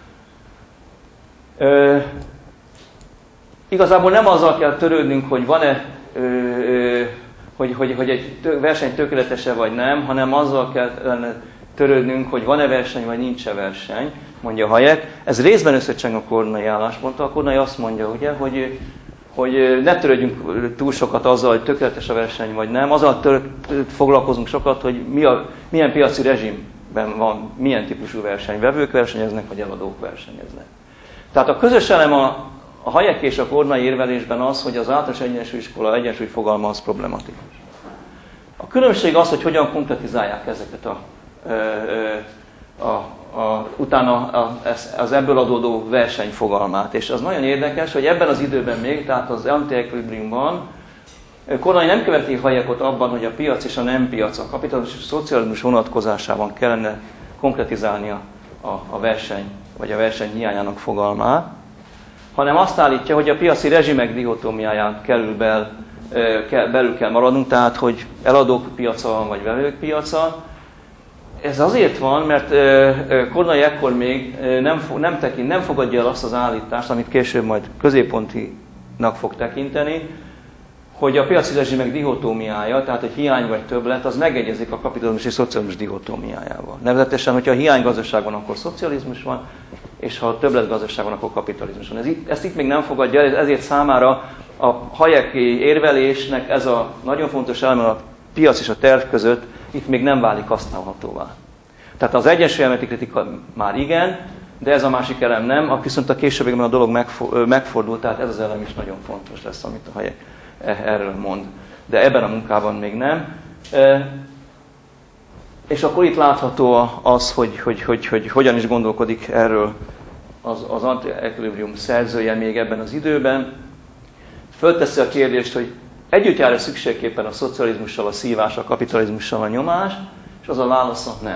S1: Ö, igazából nem azzal kell törődnünk, hogy van-e, ö, ö, hogy, hogy, hogy egy tő, verseny tökéletese vagy nem, hanem azzal kell törődnünk, hogy van-e verseny vagy nincs-e verseny, mondja Hayek. Ez részben összecseng a Cornai állásponttal. A Cornai azt mondja, ugye, hogy, hogy ne törődjünk túl sokat azzal, hogy tökéletes a verseny vagy nem, azzal tör, foglalkozunk sokat, hogy mi a, milyen piaci rezsimben van, milyen típusú verseny. Vevők versenyeznek, vagy eladók versenyeznek. Tehát a közös elem a, a Hayek és a Cornai érvelésben az, hogy az általános egyensúlyiskola egyensúly fogalma az problematikus. A különbség az, hogy hogyan konkretizálják ezeket a, a, a, a utána a, az ebből adódó versenyfogalmát. És az nagyon érdekes, hogy ebben az időben még, tehát az anti-equilibriumban, Cornai nem követi Hayekot abban, hogy a piac és a nem piac, a kapitalizmus és a szocializmus vonatkozásában kellene konkretizálni a, a, a verseny, vagy a verseny hiányának fogalmát, hanem azt állítja, hogy a piaci rezsimek dihotómiáján kerül bel, kell, belül kell maradnunk, tehát hogy eladók piaca van, vagy vevők piaca. Ez azért van, mert Cornai ekkor még nem, nem, tekint, nem fogadja el azt az állítást, amit később majd középpontinak fog tekinteni, hogy a piaci rezsimek dihotómiája, tehát egy hiány vagy többlet, az megegyezik a kapitalizmus és szocializmus dihotómiájával. Nevezetesen, hogyha hiánygazdaság van, akkor szocializmus van, és ha többletgazdaság van, akkor kapitalizmus van. Ez itt, ezt itt még nem fogadja el, ezért számára a Hayeki érvelésnek ez a nagyon fontos eleme a piac és a terv között itt még nem válik használhatóvá. Tehát az egyensúlyelméleti kritika már igen, de ez a másik elem nem, viszont a későbbiekben a dolog megfordult, tehát ez az elem is nagyon fontos lesz, amit a Hayek erről mond. De ebben a munkában még nem. És akkor itt látható az, hogy, hogy, hogy, hogy hogyan is gondolkodik erről az, az anti-equilibrium szerzője még ebben az időben. Fölteszi a kérdést, hogy együtt jár-e szükségképpen a szocializmussal a szívás, a kapitalizmussal a nyomás, és az a válasz, nem.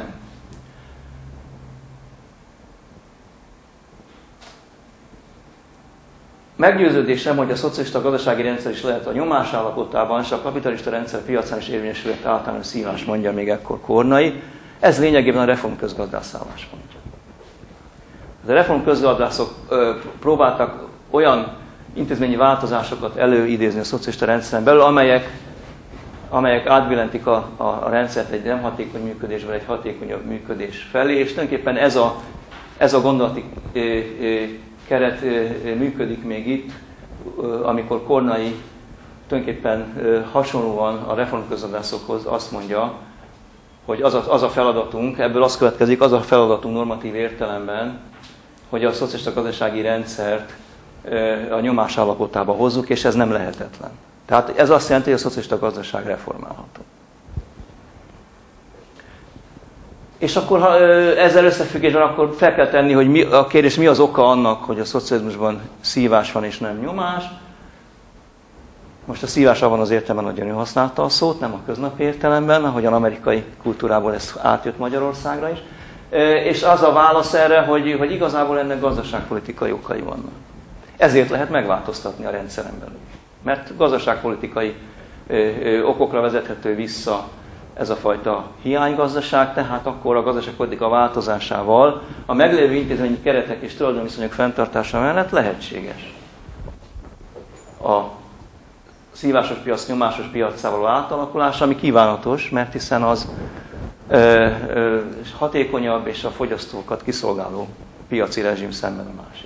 S1: Meggyőződésem, hogy a szocialista gazdasági rendszer is lehet a nyomás állapotában, és a kapitalista rendszer piacán is érvényesülhet általános szívás, mondja még ekkor Cornai. Ez lényegében a reform közgazdász álláspontja. A reform közgazdászok próbáltak olyan intézményi változásokat előidézni a szocialista rendszeren belül, amelyek, amelyek átbillentik a, a, a rendszert egy nem hatékony működésből egy hatékonyabb működés felé, és tulajdonképpen ez a, ez a gondolati ö, ö, keret ö, működik még itt, ö, amikor Kornai tulajdonképpen ö, hasonlóan a reformközgazdászokhoz azt mondja, hogy az a, az a feladatunk, ebből az következik, az a feladatunk normatív értelemben, hogy a szocialista gazdasági rendszert a nyomás állapotába hozzuk, és ez nem lehetetlen. Tehát ez azt jelenti, hogy a szocialista gazdaság reformálható. És akkor, ha ezzel összefüggésben, akkor fel kell tenni, hogy mi, a kérdés, mi az oka annak, hogy a szocializmusban szívás van és nem nyomás. Most a szívás abban az értelemben, hogy ő használta a szót, nem a köznapi értelemben, ahogyan amerikai kultúrából ez átjött Magyarországra is. És az a válasz erre, hogy, hogy igazából ennek gazdaságpolitikai okai vannak. Ezért lehet megváltoztatni a rendszeren belül. Mert gazdaságpolitikai ö, ö, okokra vezethető vissza ez a fajta hiánygazdaság, tehát akkor a gazdaságpolitika változásával a meglévő intézményi keretek és tulajdonviszonyok fenntartása mellett lehetséges a szívásos piac nyomásos piaccá való átalakulás, ami kívánatos, mert hiszen az ö, ö, hatékonyabb és a fogyasztókat kiszolgáló piaci rezsim szemben a másik.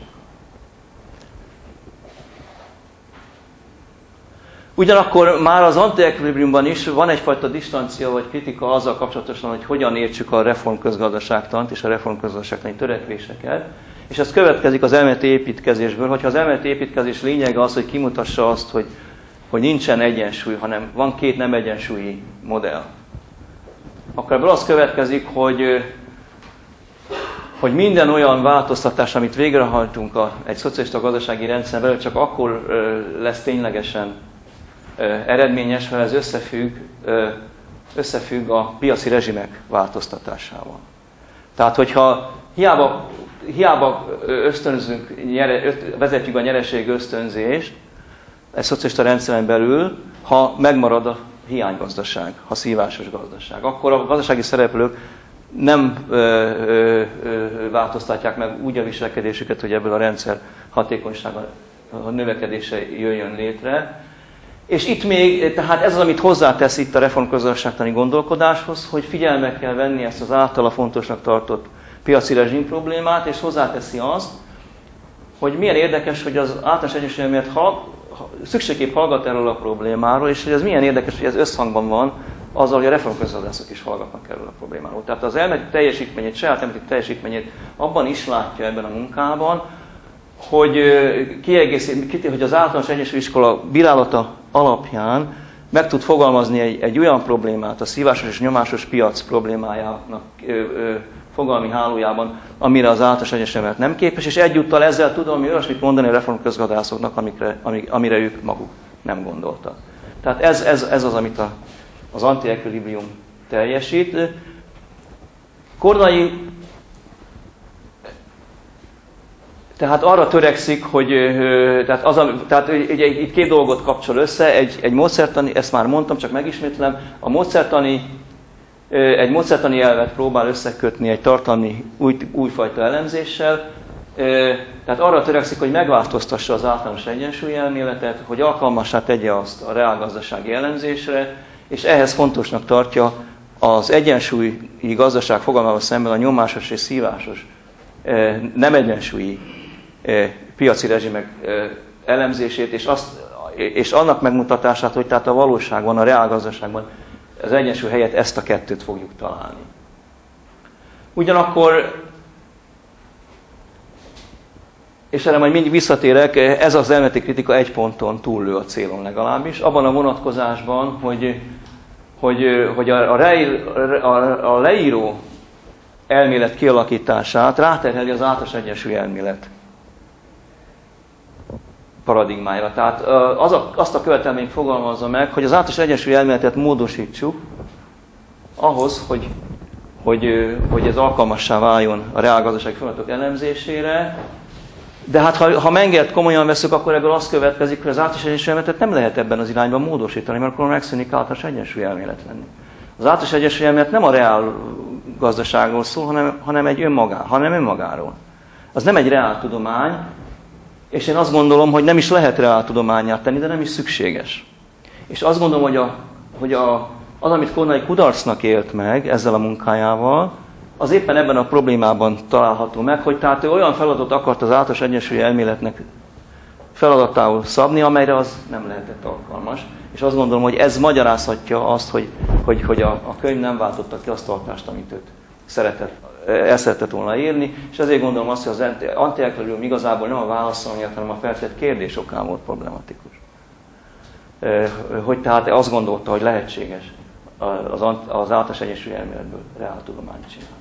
S1: Ugyanakkor már az anti-equilibriumban is van egyfajta distancia vagy kritika azzal kapcsolatosan, hogy hogyan értsük a reformközgazdaságtant és a reformközgazdaságtani törekvéseket. És ez következik az elméleti építkezésből, hogyha az elméleti építkezés lényege az, hogy kimutassa azt, hogy, hogy nincsen egyensúly, hanem van két nem egyensúlyi modell. Akkor ebből az következik, hogy, hogy minden olyan változtatás, amit végrehajtunk a, egy szocialista gazdasági rendszer belül, csak akkor lesz ténylegesen eredményes, ha ez összefügg, összefügg a piaci rezsimek változtatásával. Tehát, hogyha hiába, hiába ösztönzünk, nyere, vezetjük a nyereség ösztönzést egy szocialista rendszeren belül, ha megmarad a hiánygazdaság, ha szívásos gazdaság, akkor a gazdasági szereplők nem ö, ö, ö, változtatják meg úgy a viselkedésüket, hogy ebből a rendszer hatékonysága, a növekedése jöjjön létre. És itt még, tehát ez az, amit hozzátesz itt a reformközgazdaságtani gondolkodáshoz, hogy figyelme kell venni ezt az általa fontosnak tartott piaci rezsim problémát, és hozzáteszi azt, hogy milyen érdekes, hogy az általános egyensúly miatt szükségképp hallgat erről a problémáról, és hogy ez milyen érdekes, hogy ez összhangban van azzal, hogy a reformközgazdászok is hallgatnak erről a problémáról. Tehát az elméleti teljesítményét, saját elméleti teljesítményét abban is látja ebben a munkában, hogy, kiegészít, hogy az általános egyensúlyiskola bírálata alapján meg tud fogalmazni egy, egy olyan problémát, a szívásos és nyomásos piac problémájának ö, ö, fogalmi hálójában, amire az általános egyensúly nem képes, és egyúttal ezzel tudom mi olyasmit mondani a reformközgazdászoknak, amikre, amire ők maguk nem gondoltak. Tehát ez, ez, ez az, amit a, az anti-equilibrium teljesít. Kornai tehát arra törekszik, hogy tehát, az, tehát ugye, itt két dolgot kapcsol össze, egy, egy módszertani, ezt már mondtam, csak megismétlem, a módszertani, egy módszertani elvet próbál összekötni egy tartalmi új, újfajta elemzéssel, tehát arra törekszik, hogy megváltoztassa az általános egyensúlyelméletet, hogy alkalmassá tegye azt a reálgazdasági elemzésre, és ehhez fontosnak tartja az egyensúlyi gazdaság fogalmával szemben a nyomásos és szívásos nem egyensúlyi piaci rezsimek elemzését, és, azt, és annak megmutatását, hogy tehát a valóságban, a reálgazdaságban az egyensúly helyett ezt a kettőt fogjuk találni. Ugyanakkor, és erre majd mindig visszatérek, ez az elméleti kritika egy ponton túllő a célon legalábbis, abban a vonatkozásban, hogy, hogy, hogy a, a, reír, a, a leíró elmélet kialakítását ráterheli az általános egyensúly elmélet paradigmájára. Tehát az a, azt a követelményt fogalmazza meg, hogy az általános egyensúly elméletet módosítsuk ahhoz, hogy, hogy, hogy ez alkalmassá váljon a reálgazdasági folyamatok elemzésére. De hát ha, ha Mengert komolyan veszük, akkor ebből az következik, hogy az általános egyensúly elméletet nem lehet ebben az irányban módosítani, mert akkor megszűnik általános egyensúly elmélet lenni. Az általános egyensúly elmélet nem a reál gazdaságról szól, hanem, hanem egy önmagá, hanem önmagáról. az nem egy reáltudomány, és én azt gondolom, hogy nem is lehet reáltudománnyá tenni, de nem is szükséges. És azt gondolom, hogy, a, hogy a, az, amit Kornai kudarcnak élt meg ezzel a munkájával, az éppen ebben a problémában található meg, hogy tehát ő olyan feladatot akart az általános egyensúlyi elméletnek feladatául szabni, amelyre az nem lehetett alkalmas. És azt gondolom, hogy ez magyarázhatja azt, hogy, hogy, hogy a, a könyv nem váltotta ki azt a hatást, amit őt szeretett, el szeretett volna írni, és ezért gondolom azt, hogy az antiekvilibrium igazából nem a válaszol miatt, hanem a feltett kérdés okán volt problematikus. Hogy tehát azt gondolta, hogy lehetséges az, az általános egyensúlyi elméletből reáltudományt csinálni.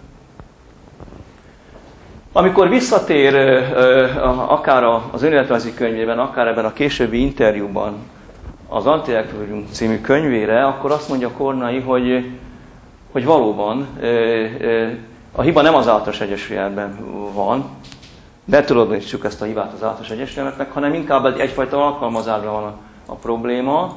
S1: Amikor visszatér akár az önéletrajzi könyvében, akár ebben a későbbi interjúban az Antiekvilibrium című könyvére, akkor azt mondja Kornai, hogy, hogy valóban a hiba nem az általános egyensúlyelvben van, betulajdonítsuk ezt a hibát az általános egyensúlyelvnek, hanem inkább egyfajta alkalmazásban van a, a probléma.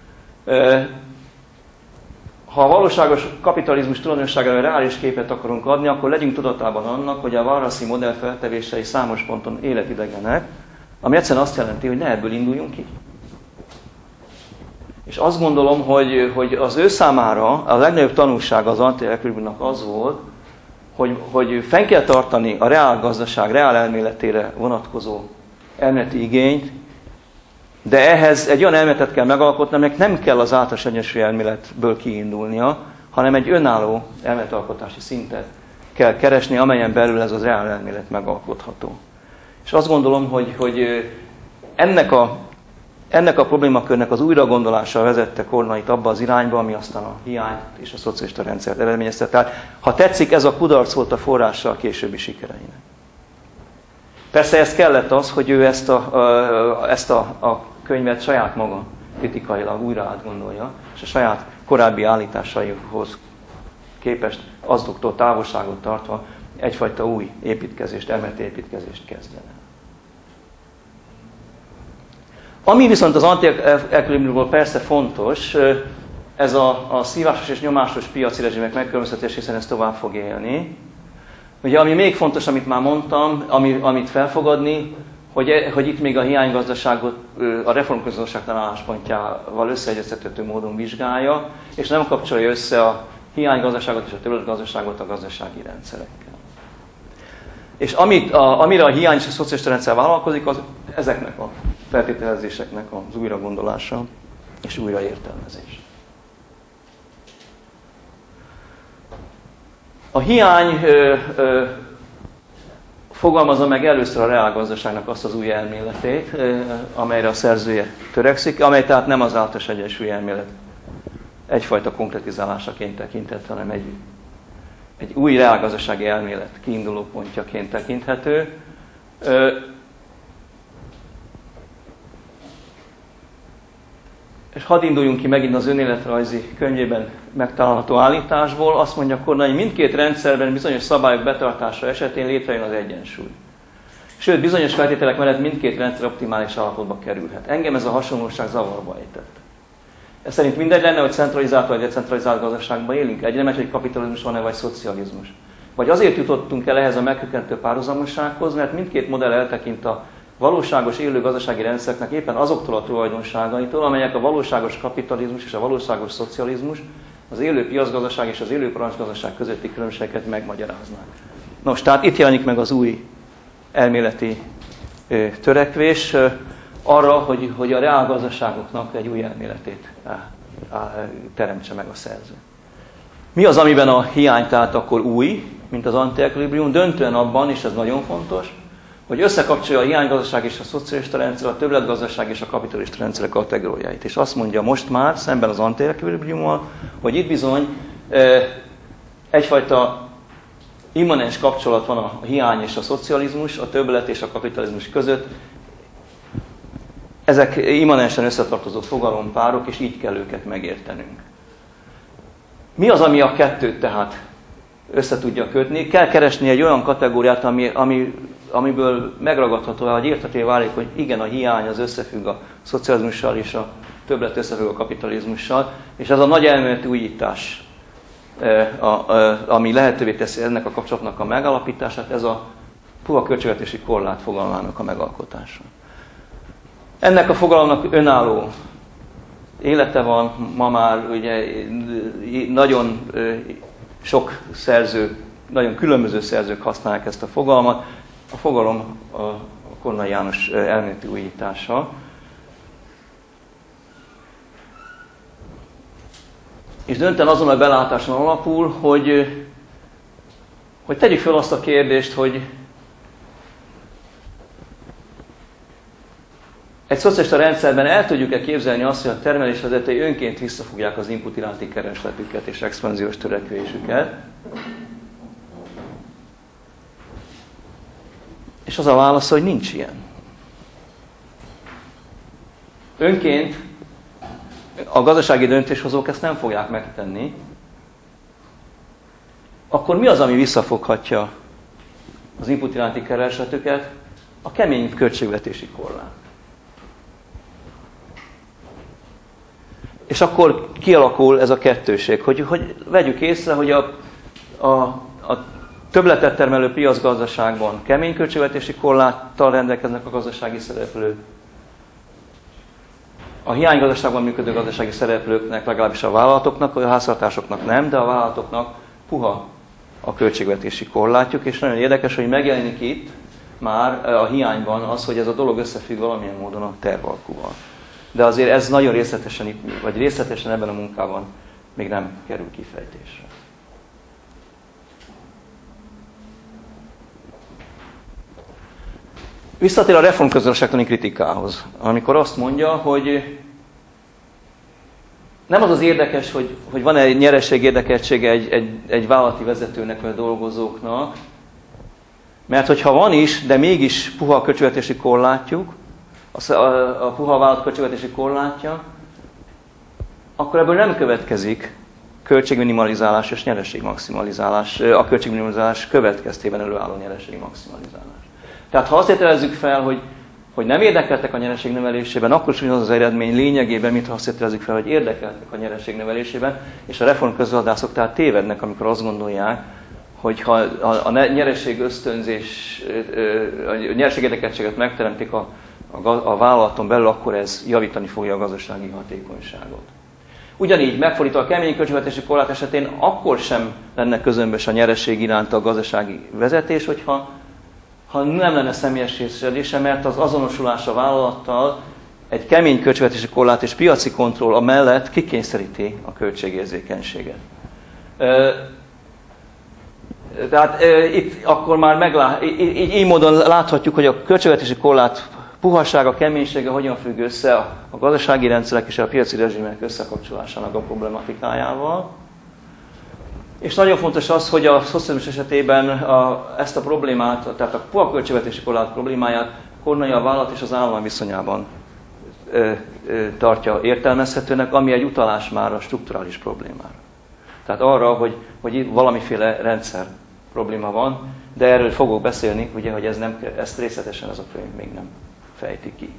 S1: Ha a valóságos kapitalizmus tulajdonságára reális képet akarunk adni, akkor legyünk tudatában annak, hogy a Walrasi modell feltevései számos ponton életidegenek, ami egyszerűen azt jelenti, hogy ne ebből induljunk ki. És azt gondolom, hogy, hogy az ő számára a legnagyobb tanulsága az antiekvilibriumnak az volt, hogy, hogy fenn kell tartani a reál gazdaság, reál elméletére vonatkozó elméleti igényt, de ehhez egy olyan elméletet kell megalkotni, aminek nem kell az általános egyensúlyi elméletből kiindulnia, hanem egy önálló elméletalkotási szintet kell keresni, amelyen belül ez az reál elmélet megalkotható. És azt gondolom, hogy, hogy ennek, a, ennek a problémakörnek az újragondolása vezette Kornait abba az irányba, ami aztán a hiányt és a szocialista rendszert eredményezte. Tehát, ha tetszik, ez a kudarc volt a forrása a későbbi sikereinek. Persze ez kellett az, hogy ő ezt a, a, ezt a, a könyvet saját maga kritikailag újra átgondolja, és a saját korábbi állításaihoz képest azoktól távolságot tartva egyfajta új építkezést, elméleti építkezést kezdjen el. Ami viszont az antiekvilibriumból persze fontos, ez a, a szívásos és nyomásos piaci rezsimek megkülönböztetés, hiszen ez tovább fog élni. Ugye, ami még fontos, amit már mondtam, ami, amit felfogadni, hogy, hogy itt még a hiánygazdaságot a reformközgazdaságtan álláspontjával összeegyeztethető módon vizsgálja, és nem kapcsolja össze a hiánygazdaságot és a többletgazdaságot a gazdasági rendszerekkel. És amit, a, amire a hiány és a szocialista rendszer vállalkozik, az ezeknek a feltételezéseknek az újragondolása és újraértelmezés. A hiány ö, ö, fogalmazza meg először a reálgazdaságnak azt az új elméletét, ö, amelyre a szerzője törekszik, amely tehát nem az általános egyensúly elmélet egyfajta konkretizálásaként tekintett, hanem egy, egy új reálgazdasági elmélet kiinduló pontjaként tekinthető. Ö, És hadd induljunk ki megint az önéletrajzi könyvében megtalálható állításból. Azt mondja Kornai, hogy mindkét rendszerben bizonyos szabályok betartása esetén létrejön az egyensúly. Sőt, bizonyos feltételek mellett mindkét rendszer optimális állapotba kerülhet. Engem ez a hasonlóság zavarba ejtett. Ez szerint mindegy lenne, hogy centralizált vagy decentralizált gazdaságban élünk. Egyre megy, hogy kapitalizmus van-e vagy szocializmus. Vagy azért jutottunk el ehhez a meghökkentő párhuzamossághoz, mert mindkét modell eltekint a valóságos élő gazdasági rendszereknek éppen azoktól a tulajdonságaitól, amelyek a valóságos kapitalizmus és a valóságos szocializmus, az élő piacgazdaság és az élő parancsgazdaság közötti különbségeket megmagyaráznák. Nos, tehát itt jelenik meg az új elméleti ö, törekvés ö, arra, hogy, hogy a reálgazdaságoknak egy új elméletét á, á, teremtse meg a szerző. Mi az, amiben a hiány tehát akkor új, mint az antiekvilibrium? Döntően abban, és ez nagyon fontos, hogy összekapcsolja a hiánygazdaság és a szocialista rendszer, a többletgazdaság és a kapitalista rendszer kategóriáit. És azt mondja most már, szemben az antiekvilibriummal, hogy itt bizony e, egyfajta immanens kapcsolat van a hiány és a szocializmus, a többlet és a kapitalizmus között. Ezek immanensen összetartozó fogalompárok, és így kell őket megértenünk. Mi az, ami a kettőt tehát össze tudja kötni? Kell keresni egy olyan kategóriát, ami, ami amiből megragadható, hogy érthetővé válik, hogy igen, a hiány az összefügg a szocializmussal, és a többlet összefügg a kapitalizmussal, és ez a nagy elméleti újítás, ami lehetővé teszi ennek a kapcsolatnak a megalapítását, ez a puha költségvetési korlát fogalmának a megalkotása. Ennek a fogalomnak önálló élete van, ma már ugye nagyon sok szerző, nagyon különböző szerzők használják ezt a fogalmat. A fogalom a Kornai János elméleti újítása. És dönten azon a belátáson alapul, hogy, hogy tegyük fel azt a kérdést, hogy egy szocialista rendszerben el tudjuk-e képzelni azt, hogy a termelésvezetői önként visszafogják az input iránti keresletüket és expanziós törekvésüket. És az a válasz, hogy nincs ilyen. Önként a gazdasági döntéshozók ezt nem fogják megtenni. Akkor mi az, ami visszafoghatja az input iránti keresletüket? A kemény költségvetési korlát. És akkor kialakul ez a kettőség, hogy, hogy vegyük észre, hogy a, a, a többletet termelő piacgazdaságban kemény költségvetési korláttal rendelkeznek a gazdasági szereplők. A hiánygazdaságban működő gazdasági szereplőknek, legalábbis a vállalatoknak, a háztartásoknak nem, de a vállalatoknak puha a költségvetési korlátjuk, és nagyon érdekes, hogy megjelenik itt már a hiányban az, hogy ez a dolog összefügg valamilyen módon a tervalkuval. De azért ez nagyon részletesen, vagy részletesen ebben a munkában még nem kerül kifejtésre. Visszatér a reformközgazdaságtani kritikához, amikor azt mondja, hogy nem az az érdekes, hogy, hogy van egy nyereség érdekeltsége egy, egy, egy vállalati vezetőnek vagy a dolgozóknak, mert hogyha van is, de mégis puha a költségvetési korlátjuk, a, a, a puha vállalat költségvetési korlátja, akkor ebből nem következik költségminimalizálás és nyereségmaximalizálás, a költségminimalizálás következtében előálló nyereségmaximalizálás. Tehát ha azt értelezzük fel, hogy, hogy nem érdekeltek a nyereség növelésében, akkor is ugyanaz az eredmény lényegében, mint ha azt értelezzük fel, hogy érdekeltek a nyereség növelésében, és a reformközgazdászok tehát tévednek, amikor azt gondolják, hogy ha a, a nyereség ösztönzés, a nyereség érdekeltséget megteremtik a, a, a vállalaton belül, akkor ez javítani fogja a gazdasági hatékonyságot. Ugyanígy megfordítva a kemény költségvetési korlát esetén akkor sem lenne közömbös a nyereség iránt a gazdasági vezetés, hogyha ha nem lenne személyes részesedése, mert az azonosulás a vállalattal egy kemény költségvetési korlát és piaci kontroll mellett kikényszeríti a költségérzékenységet. Tehát itt akkor már meglá... így, így módon láthatjuk, hogy a költségvetési korlát puhasága, keménysége hogyan függ össze a, a gazdasági rendszerek és a piaci rezsimek összekapcsolásának a problematikájával. És nagyon fontos az, hogy a szocializmus esetében a, ezt a problémát, tehát a puha költségvetési korlát problémáját Kornai a vállalat és az állam viszonyában ö, ö, tartja értelmezhetőnek, ami egy utalás már a strukturális problémára. Tehát arra, hogy, hogy valamiféle rendszer probléma van, de erről fogok beszélni, ugye, hogy ez nem, ezt részletesen ez a könyv még nem fejti ki.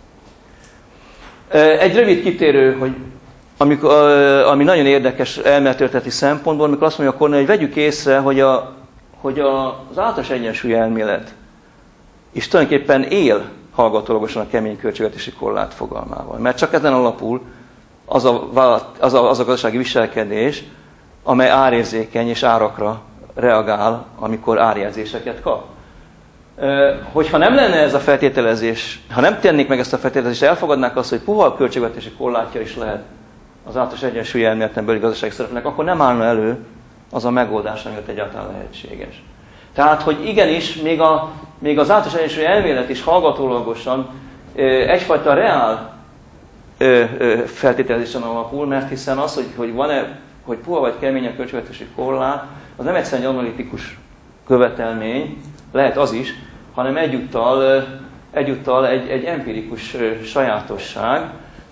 S1: Egy rövid kitérő, hogy amikor, ami nagyon érdekes elméletörténeti szempontból, amikor azt mondja a Kornai, hogy vegyük észre, hogy, a, hogy a, az általános egyensúly elmélet is tulajdonképpen él hallgatólagosan a kemény költségvetési korlát fogalmával. Mert csak ezen alapul az a, az a, az a gazdasági viselkedés, amely árérzékeny és árakra reagál, amikor árjelzéseket kap. Hogyha nem lenne ez a feltételezés, ha nem tennék meg ezt a feltételezést, elfogadnák azt, hogy puha a költségvetési korlátja is lehet az általános egyensúly elméleten belüli gazdasági szereplőnek, akkor nem állna elő az a megoldás, ami ott egyáltalán lehetséges. Tehát, hogy igenis, még, a, még az általános egyensúly elmélet is hallgatólagosan egyfajta reál feltételezésen alapul, mert hiszen az, hogy, hogy van-e, hogy puha vagy kemény a költségvetési korlát, az nem egyszerűen egy analitikus követelmény, lehet az is, hanem egyúttal, egyúttal egy, egy empirikus sajátosság,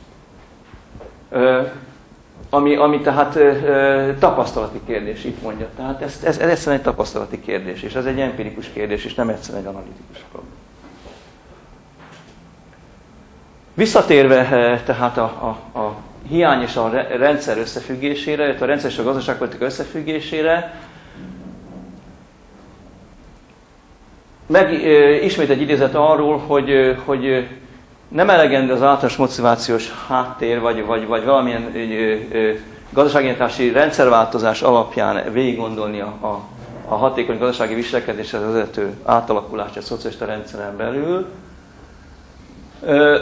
S1: ami, ami tehát tapasztalati kérdés, itt mondja. Tehát ez, ez, ez egyszerűen egy tapasztalati kérdés, és ez egy empirikus kérdés, és nem egyszerűen egy analitikus probléma. Visszatérve tehát a, a, a hiány és a rendszer összefüggésére, a rendszer és a gazdaságpolitika összefüggésére, meg e, ismét egy idézet arról, hogy, hogy nem elegendő az általános motivációs háttér, vagy, vagy, vagy valamilyen e, e, gazdaságirányítási rendszerváltozás alapján végig gondolni a, a, a hatékony gazdasági viselkedéshez vezető átalakulást a szocialista rendszeren belül, e,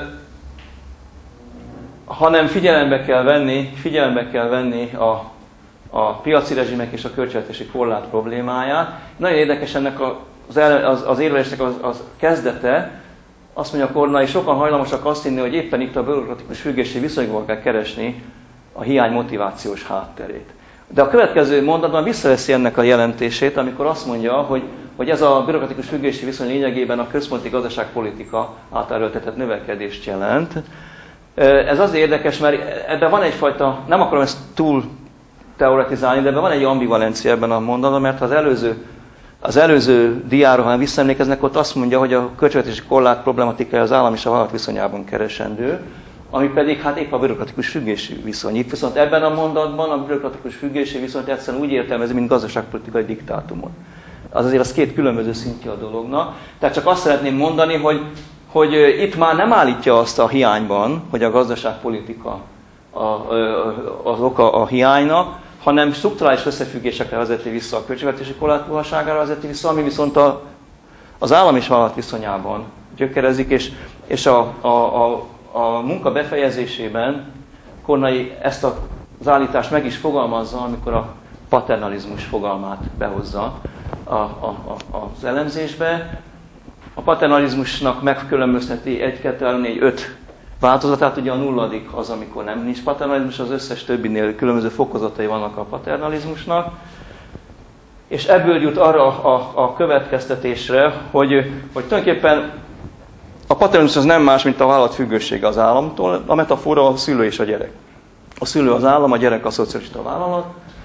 S1: hanem figyelembe kell venni, figyelembe kell venni a, a piaci rezsimek és a költségvetési korlát problémáját. Nagyon érdekes ennek az, az, az érvelésnek az, az kezdete. Azt mondja Kornai, sokan hajlamosak azt hinni, hogy éppen itt a bürokratikus függési viszonyból kell keresni a hiány motivációs hátterét. De a következő mondatban visszaveszi ennek a jelentését, amikor azt mondja, hogy, hogy ez a bürokratikus függési viszony lényegében a központi gazdaságpolitika által erőltetett növekedést jelent. Ez azért érdekes, mert ebben van egyfajta, nem akarom ezt túl teoretizálni, de ebben van egy ambivalencia ebben a mondatban, mert ha az előző, az előző diára, ha visszaemlékeznek, ott azt mondja, hogy a költségvetési korlát problematikája az állam és a vállalat viszonyában keresendő, ami pedig hát épp a bürokratikus függési viszony. Itt viszont ebben a mondatban a bürokratikus függési viszonyt egyszerűen úgy értelmezi, mint gazdaságpolitikai diktátumot. Az azért az két különböző szintje a dolognak. Tehát csak azt szeretném mondani, hogy hogy itt már nem állítja azt a hiányban, hogy a gazdaságpolitika a, az oka a hiánynak, hanem strukturális összefüggésekre vezeti vissza, a költségvetési korlát puhaságára vezeti vissza, ami viszont a, az állam és vállalat viszonyában gyökerezik, és, és a, a, a, a munka befejezésében Kornai ezt az állítást meg is fogalmazza, amikor a paternalizmus fogalmát behozza a, a, a, az elemzésbe. A paternalizmusnak megkülönbözteti egy, kettő, három, négy, öt változatát, ugye a nulladik az, amikor nem nincs paternalizmus, az összes többinél különböző fokozatai vannak a paternalizmusnak. És ebből jut arra a, a következtetésre, hogy, hogy tulajdonképpen a paternalizmus az nem más, mint a vállalat függősége az államtól, a metafora a szülő és a gyerek. A szülő az állam, a gyerek a szocialista vállalat.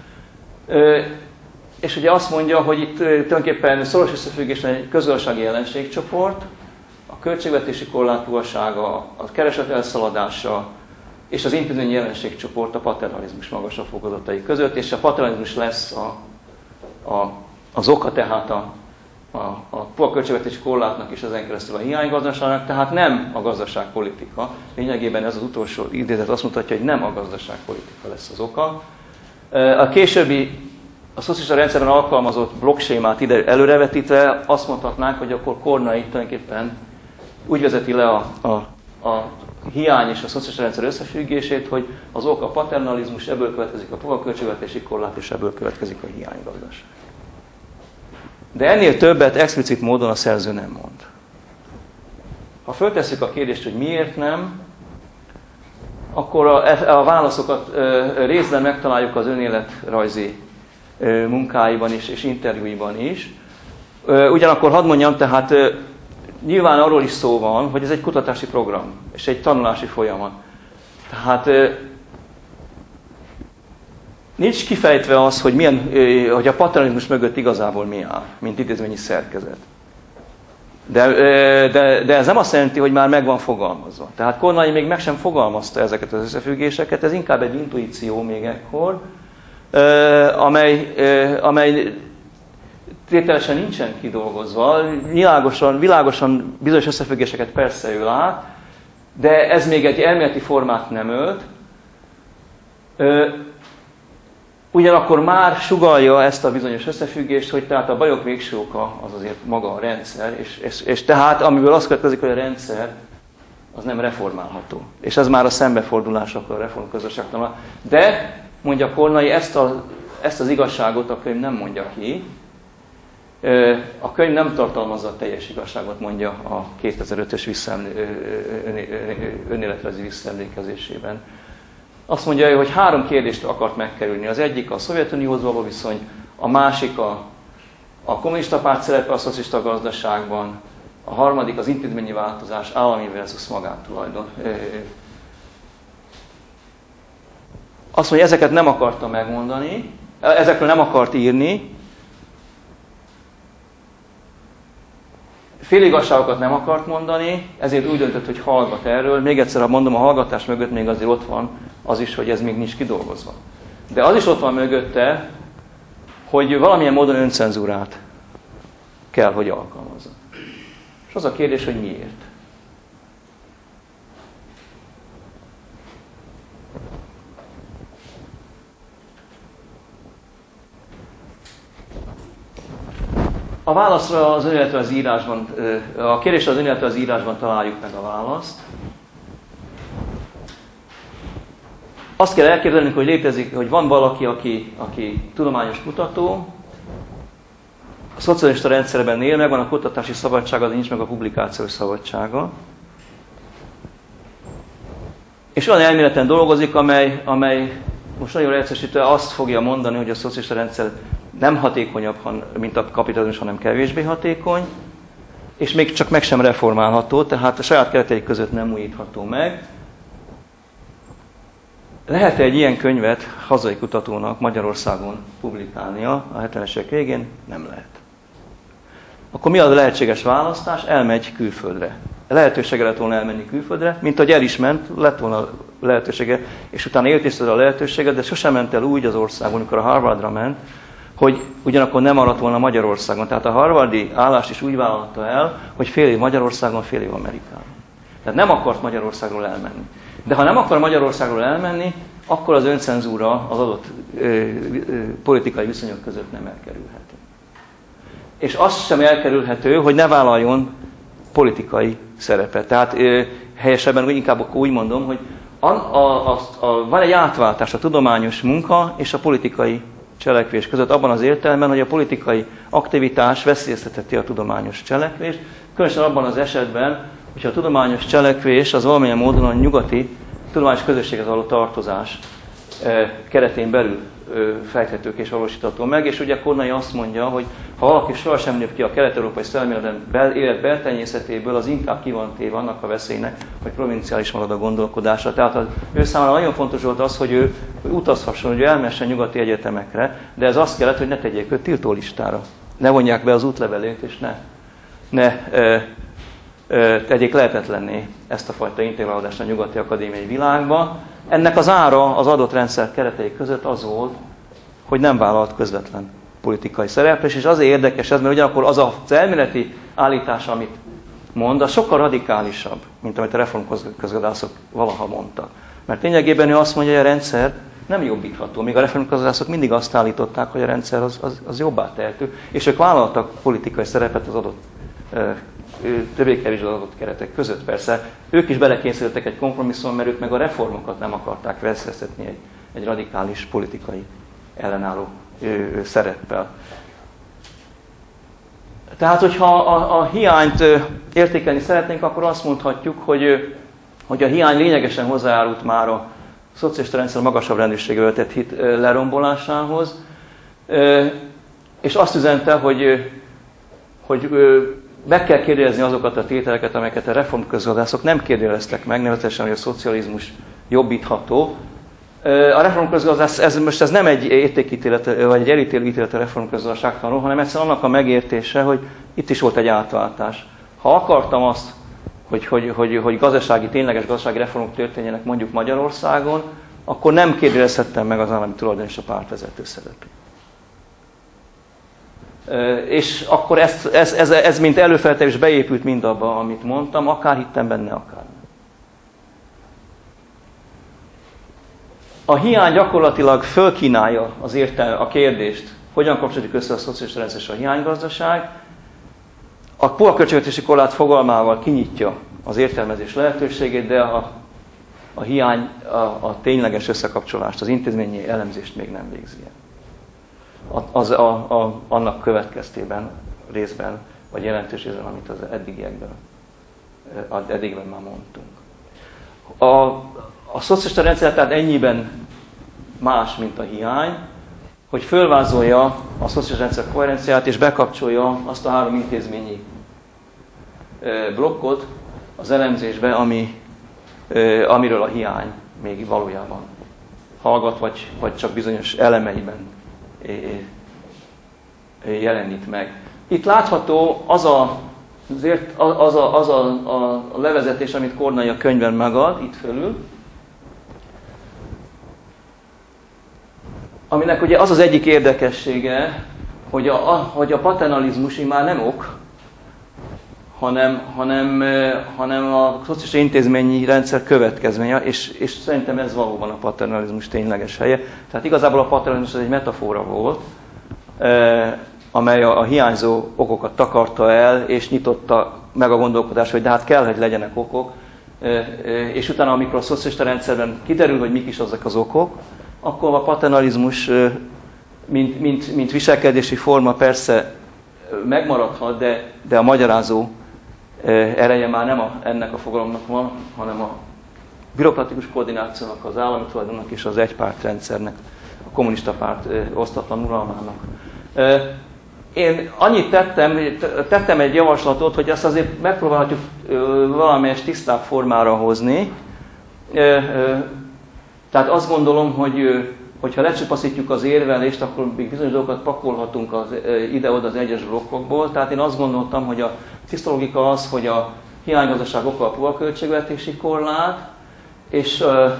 S1: És ugye azt mondja, hogy itt tulajdonképpen szoros összefüggésben egy közgazdasági jelenségcsoport, a költségvetési korlátúasága, a kereslet elszaladása és az intézményi jelenségcsoport a paternalizmus magasabb fokozatai között, és a paternalizmus lesz a, a, az oka tehát a, a, a költségvetési korlátnak és ezen keresztül a hiánygazdaságnak, tehát nem a gazdaságpolitika. Lényegében ez az utolsó idézet azt mutatja, hogy nem a gazdaságpolitika lesz az oka. A későbbi a szocialista rendszerben alkalmazott blokksémát ide előrevetítve azt mondhatnánk, hogy akkor Kornai tulajdonképpen úgy vezeti le a, a, a hiány és a szocialista rendszer összefüggését, hogy az ok a paternalizmus, ebből következik a fogaköltségvetési korlát, és ebből következik a hiánygazdaság. De ennél többet explicit módon a szerző nem mond. Ha föltesszük a kérdést, hogy miért nem, akkor a, a válaszokat részben megtaláljuk az önéletrajzi munkáiban is, és interjúiban is. Ugyanakkor hadd mondjam, tehát nyilván arról is szó van, hogy ez egy kutatási program, és egy tanulási folyamat. Tehát nincs kifejtve az, hogy, milyen, hogy a paternalizmus mögött igazából mi áll, mint intézményi szerkezet. De, de, de ez nem azt jelenti, hogy már meg van fogalmazva. Tehát Kornai még meg sem fogalmazta ezeket az összefüggéseket, ez inkább egy intuíció még ekkor, amely, amely tételesen nincsen kidolgozva. Világosan, világosan bizonyos összefüggéseket persze ő lát, de ez még egy elméleti formát nem ölt. Ugyanakkor már sugallja ezt a bizonyos összefüggést, hogy tehát a bajok végső oka az azért maga a rendszer, és, és, és tehát amiből azt következik, hogy a rendszer az nem reformálható. És ez már a szembefordulás akkor a reformközösségtől. De, mondja Kornai, ezt, a, ezt az igazságot a könyv nem mondja ki. A könyv nem tartalmazza a teljes igazságot, mondja a kétezer-ötös visszaemlé, önéletrajzi visszaemlékezésében. Azt mondja, hogy három kérdést akart megkerülni. Az egyik a Szovjetunióhoz való viszony, a másik a, a kommunista párt szerepe a szocialista gazdaságban, a harmadik az intézményi változás, állami versus magántulajdon. Azt mondja, ezeket nem akarta megmondani, ezekről nem akart írni, féligazságokat nem akart mondani, ezért úgy döntött, hogy hallgat erről. Még egyszer, ha mondom, a hallgatás mögött még azért ott van az is, hogy ez még nincs kidolgozva. De az is ott van mögötte, hogy valamilyen módon öncenzúrát kell, hogy alkalmazza. És az a kérdés, hogy miért. A válaszra az önéletrajz írásban, a kérdésre az önéletrajz írásban találjuk meg a választ. Azt kell elképzelnünk, hogy létezik, hogy van valaki, aki, aki tudományos kutató, a szocialista rendszerben él, megvan a kutatási szabadsága, de nincs meg a publikációs szabadsága. És olyan elméleten dolgozik, amely, amely most nagyon egyszerűsítve azt fogja mondani, hogy a szocialista rendszer nem hatékonyabb, mint a kapitalizmus, hanem kevésbé hatékony, és még csak meg sem reformálható, tehát a saját keretei között nem újítható meg. Lehet-e egy ilyen könyvet hazai kutatónak Magyarországon publikálnia a hetvenes évek végén? Nem lehet. Akkor mi az a lehetséges választás? Elmegy külföldre. Lehetősége lett volna elmenni külföldre, mint ahogy el is ment, lett volna lehetősége, és utána élt is a lehetősége, de sosem ment el úgy az országon, amikor a Harvardra ment, hogy ugyanakkor nem maradt volna Magyarországon. Tehát a harvardi állást is úgy vállalta el, hogy fél év Magyarországon, fél év Amerikában. Tehát nem akart Magyarországról elmenni. De ha nem akar Magyarországról elmenni, akkor az öncenzúra az adott ö, ö, politikai viszonyok között nem elkerülhető. És az sem elkerülhető, hogy ne vállaljon politikai szerepet. Tehát ö, helyesebben inkább akkor úgy mondom, hogy a, a, a, a, van egy átváltás a tudományos munka és a politikai cselekvés között, abban az értelemben, hogy a politikai aktivitás veszélyeztetheti a tudományos cselekvést, különösen abban az esetben, hogyha a tudományos cselekvés az valamilyen módon a nyugati tudományos közösséghez való tartozás keretén belül fejthetők és valósítható meg, és ugye Kornai azt mondja, hogy ha valaki sohasem lép ki a kelet-európai szelleméleten élet beltenyészetéből, az inkább ki van téve annak a veszélynek, hogy provinciális marad a gondolkodása. Tehát az ő számára nagyon fontos volt az, hogy ő utazhasson, hogy ő elmessen nyugati egyetemekre, de ez azt kellett, hogy ne tegyék őt tiltólistára. Ne vonják be az útlevelét, és ne, ne ö, ö, tegyék lehetetlenné ezt a fajta integrálódást a nyugati akadémiai világba. Ennek az ára az adott rendszer keretei között az volt, hogy nem vállalt közvetlen politikai szereplés, és azért érdekes ez, mert ugyanakkor az az elméleti állítás, amit mond, az sokkal radikálisabb, mint amit a reformközgazdászok valaha mondtak. Mert lényegében ő azt mondja, hogy a rendszer nem jobbítható. Míg a reformközgazdászok mindig azt állították, hogy a rendszer az, az, az jobbá tehető, és ők vállaltak politikai szerepet az adott többé-kevésbé az adott keretek között. Persze ők is belekényszerültek egy kompromisszum, mert ők meg a reformokat nem akarták veszélyeztetni egy, egy radikális politikai ellenálló ö, szereppel. Tehát, hogyha a, a hiányt értékelni szeretnénk, akkor azt mondhatjuk, hogy, hogy a hiány lényegesen hozzájárult már a szocialista rendszer magasabb rendőrségre vetett hit lerombolásához, és azt üzente, hogy, hogy meg kell kérdezni azokat a tételeket, amelyeket a reformközgazdászok nem kérdeztek meg, nevezetesen, hogy a szocializmus jobbítható. A reformközgazdász, ez most ez nem egy értékítélet, vagy egy elítélő ítélet a reformközgazdaságtanról, hanem egyszerűen annak a megértése, hogy itt is volt egy átváltás. Ha akartam azt, hogy, hogy, hogy, hogy gazdasági, tényleges gazdasági reformok történjenek mondjuk Magyarországon, akkor nem kérdezhettem meg az állami tulajdon és a pártvezető szerepét. És akkor ez, ez, ez, ez mint előfeltevés beépült mindabba, amit mondtam, akár hittem benne, akár nem. A hiány gyakorlatilag fölkínálja az értelme, a kérdést, hogyan kapcsolódik össze a szociális rendszer és a hiánygazdaság. A póraköltségvetési korlát fogalmával kinyitja az értelmezés lehetőségét, de a, a hiány a, a tényleges összekapcsolást, az intézményi elemzést még nem végzi el. Az, a, a, annak következtében részben, vagy jelentős részben, amit az eddigiekben, eddigben már mondtunk. A, a szocialista rendszer tehát ennyiben más, mint a hiány, hogy fölvázolja a szociális rendszer koherenciát, és bekapcsolja azt a három intézményi blokkot az elemzésbe, ami, amiről a hiány még valójában hallgat, vagy, vagy csak bizonyos elemeiben jelenít meg. Itt látható az a, azért az, a, az a, a, a levezetés, amit Kornai a könyvben megad, itt fölül, aminek ugye az az egyik érdekessége, hogy a, a, hogy a paternalizmus már nem ok, hanem, hanem, hanem a szociális intézményi rendszer következménye, és, és szerintem ez valóban a paternalizmus tényleges helye. Tehát igazából a paternalizmus ez egy metafora volt, amely a, a hiányzó okokat takarta el, és nyitotta meg a gondolkodást, hogy de hát kell, hogy legyenek okok, és utána, amikor a szocialista rendszerben kiderül, hogy mik is azok az okok, akkor a paternalizmus, mint, mint, mint viselkedési forma persze megmaradhat, de, de a magyarázó ereje már nem a, ennek a fogalomnak van, hanem a bürokratikus koordinációnak, az állami tulajdonnak és az egypártrendszernek, a kommunista párt osztatlan uralmának. Én annyit tettem, tettem egy javaslatot, hogy ezt azért megpróbálhatjuk valamelyes tisztább formára hozni. Tehát azt gondolom, hogy hogyha lecsupaszítjuk az érvelést, akkor még bizonyos dolgokat pakolhatunk az, ide-oda az egyes blokkokból. Tehát én azt gondoltam, hogy a tiszta logika az, hogy a hiánygazdaság oka a próbaköltségvetési korlát, és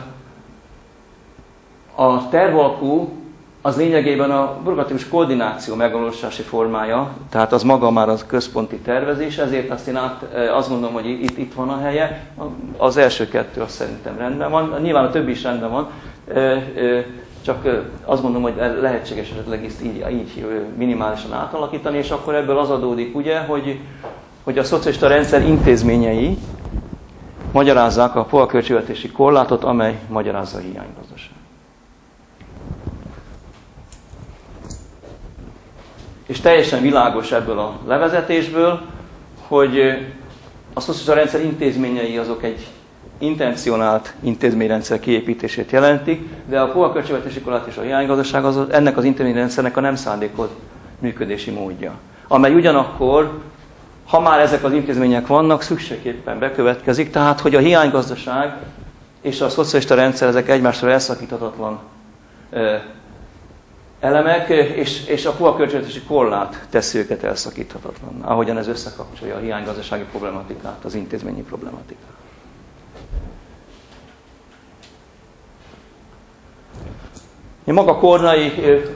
S1: a tervalkú az lényegében a bürokratikus koordináció megvalósítási formája, tehát az maga már az központi tervezés, ezért azt én át, azt gondolom, hogy itt, itt van a helye. Az első kettő azt szerintem rendben van, nyilván a többi is rendben van, csak azt mondom, hogy lehetséges esetleg ezt így, így minimálisan átalakítani, és akkor ebből az adódik, ugye, hogy, hogy a szocialista rendszer intézményei magyarázzák a próbaköltségvetési korlátot, amely magyarázza a hiánygazdaság. És teljesen világos ebből a levezetésből, hogy a szocialista rendszer intézményei azok egy intencionált intézményrendszer kiépítését jelentik, de a próbaköltségvetési korlát és a hiánygazdaság az ennek az intézményrendszernek a nem szándékolt működési módja. Amely ugyanakkor, ha már ezek az intézmények vannak, szükségképpen bekövetkezik, tehát hogy a hiánygazdaság és a szocialista rendszer ezek egymástól elszakíthatatlan elemek, és, és a próbaköltségvetési korlát teszi őket elszakíthatatlan, ahogyan ez összekapcsolja a hiánygazdasági problematikát, az intézményi problematikát. Maga Kornai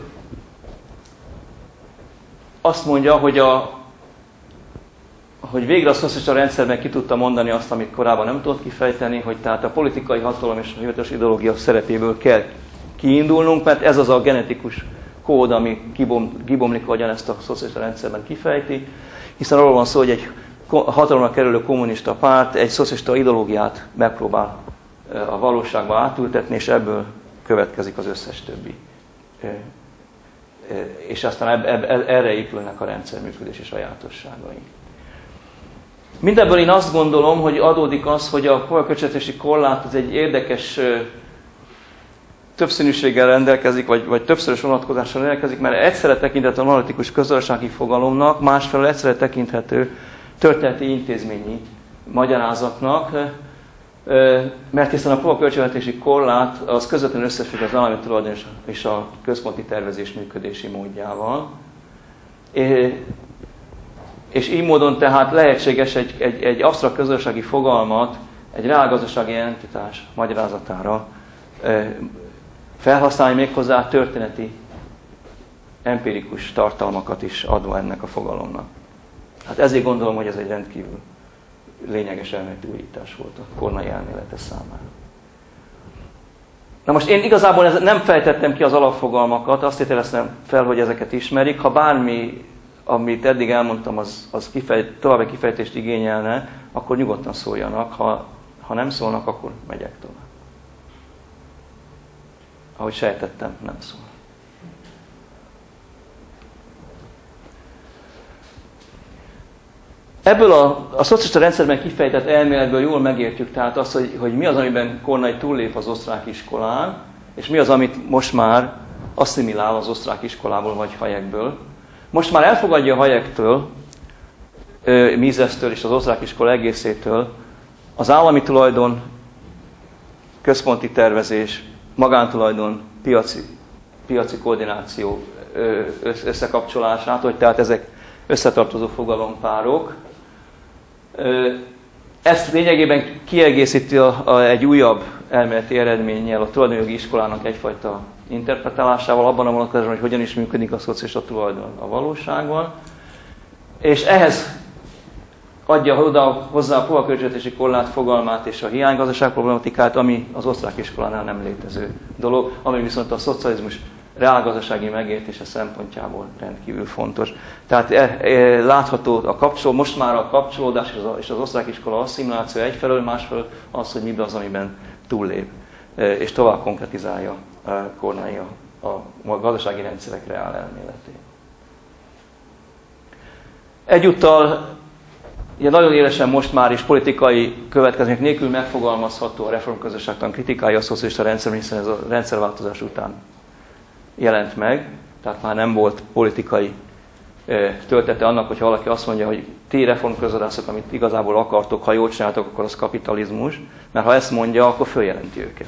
S1: azt mondja, hogy, a, hogy végre a szocialista rendszerben ki tudta mondani azt, amit korábban nem tudott kifejteni, hogy tehát a politikai hatalom és a hivatalos ideológia szerepéből kell kiindulnunk, mert ez az a genetikus kód, ami kibom, kibomlik, ahogyan ezt a szocialista rendszerben kifejti, hiszen arról van szó, hogy egy hatalomra kerülő kommunista párt egy szocialista ideológiát megpróbál a valóságba átültetni, és ebből következik az összes többi. És aztán erre épülnek a rendszer működési sajátosságai. Mindebből én azt gondolom, hogy adódik az, hogy a próbaköltségvetési korlát az egy érdekes többszínűséggel rendelkezik, vagy, vagy többszörös vonatkozással rendelkezik, mert egyszerre tekinthető analitikus közösségi fogalomnak, másfelől egyszerre tekinthető történeti intézményi magyarázatnak, mert hiszen a próbaköltségvetési korlát az közvetlenül összefügg az állami tulajdon és a központi tervezés működési módjával. És így módon tehát lehetséges egy, egy, egy absztrakt közösségi fogalmat egy reálgazdasági entitás magyarázatára felhasználni, méghozzá történeti, empirikus tartalmakat is adva ennek a fogalomnak. Hát ezért gondolom, hogy ez egy rendkívül lényeges elméleti újítás volt a Kornai elmélete számára. Na most én igazából nem fejtettem ki az alapfogalmakat, azt tételeztem fel, hogy ezeket ismerik. Ha bármi, amit eddig elmondtam, az, az kifejt, további kifejtést igényelne, akkor nyugodtan szóljanak. Ha, ha nem szólnak, akkor megyek tovább. Ahogy sejtettem, nem szól. Ebből a, a szocialista rendszerben kifejtett elméletből jól megértjük tehát azt, hogy, hogy mi az, amiben Kornai túllép az osztrák iskolán, és mi az, amit most már asszimilál az osztrák iskolából vagy Hayekből. Most már elfogadja Hayektől, Misestől és az osztrák iskola egészétől az állami tulajdon, központi tervezés, magántulajdon, piaci, piaci koordináció összekapcsolását, hogy tehát ezek összetartozó fogalompárok. Ezt lényegében kiegészíti a, a, egy újabb elméleti eredménnyel a tulajdonjogi iskolának egyfajta interpretálásával, abban a vonatkozásban, hogy hogyan is működik a szocialista tulajdon a valóságban. És ehhez adja oda hozzá a próbaköltségvetési korlát fogalmát és a hiánygazdaság problematikát, ami az osztrák iskolánál nem létező dolog, ami viszont a szocializmus reálgazdasági megértése szempontjából rendkívül fontos. Tehát e, e, látható a kapcsolódás, most már a kapcsolódás és az, és az osztrák iskola asszimiláció egyfelől, másfelől az, hogy mi az, amiben túllép, e, és tovább konkretizálja e, Kornai a, a, a gazdasági rendszerek reál elméletét. Egyúttal ugye nagyon élesen most már is politikai következmények nélkül megfogalmazható a reformközösségtan kritikája a szocialista rendszer, hiszen ez a rendszerváltozás után jelent meg, tehát már nem volt politikai töltete annak, hogyha valaki azt mondja, hogy ti reformközösségek, amit igazából akartok, ha jól csináltok, akkor az kapitalizmus, mert ha ezt mondja, akkor följelenti őket.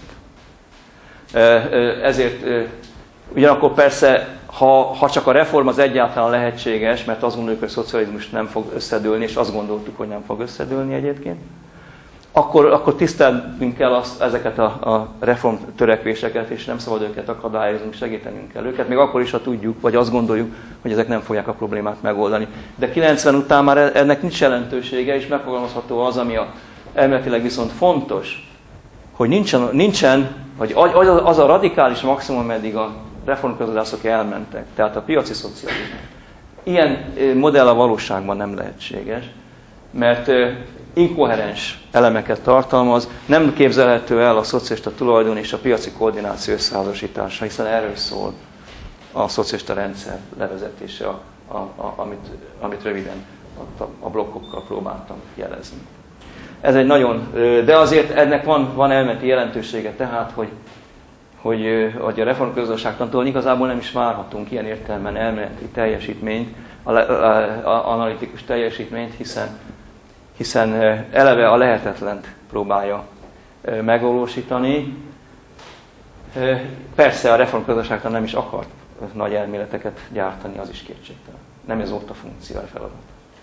S1: Ezért ugyanakkor persze, ha, ha csak a reform az egyáltalán lehetséges, mert azt gondoljuk, hogy a szocializmus nem fog összedőlni, és azt gondoltuk, hogy nem fog összedőlni egyébként, akkor, akkor tisztelnünk kell azt, ezeket a, a reform törekvéseket, és nem szabad őket akadályozni, segítenünk kell őket, még akkor is, ha tudjuk, vagy azt gondoljuk, hogy ezek nem fogják a problémát megoldani. De kilencven után már ennek nincs jelentősége, és megfogalmazható az, ami a, elméletileg viszont fontos, hogy nincsen, nincsen vagy az a radikális maximum, meddig a reformközgazdászok elmentek, tehát a piaci szocializmus. Ilyen modell a valóságban nem lehetséges, mert inkoherens elemeket tartalmaz, nem képzelhető el a szocialista tulajdon és a piaci koordináció összeházasítása, hiszen erről szól a szocialista rendszer levezetése, a, a, a, amit, amit röviden a, a blokkokkal próbáltam jelezni. Ez egy nagyon, de azért ennek van, van elméleti jelentősége, tehát, hogy, hogy, hogy a reformközgazdaságtantól igazából nem is várhatunk ilyen értelemben elméleti teljesítményt, a, a, a, analitikus teljesítményt, hiszen, hiszen eleve a lehetetlent próbálja megvalósítani. Persze a reformközgazdaságtan nem is akart nagy elméleteket gyártani, az is kétségtelen. Nem ez volt a funkció, a feladat.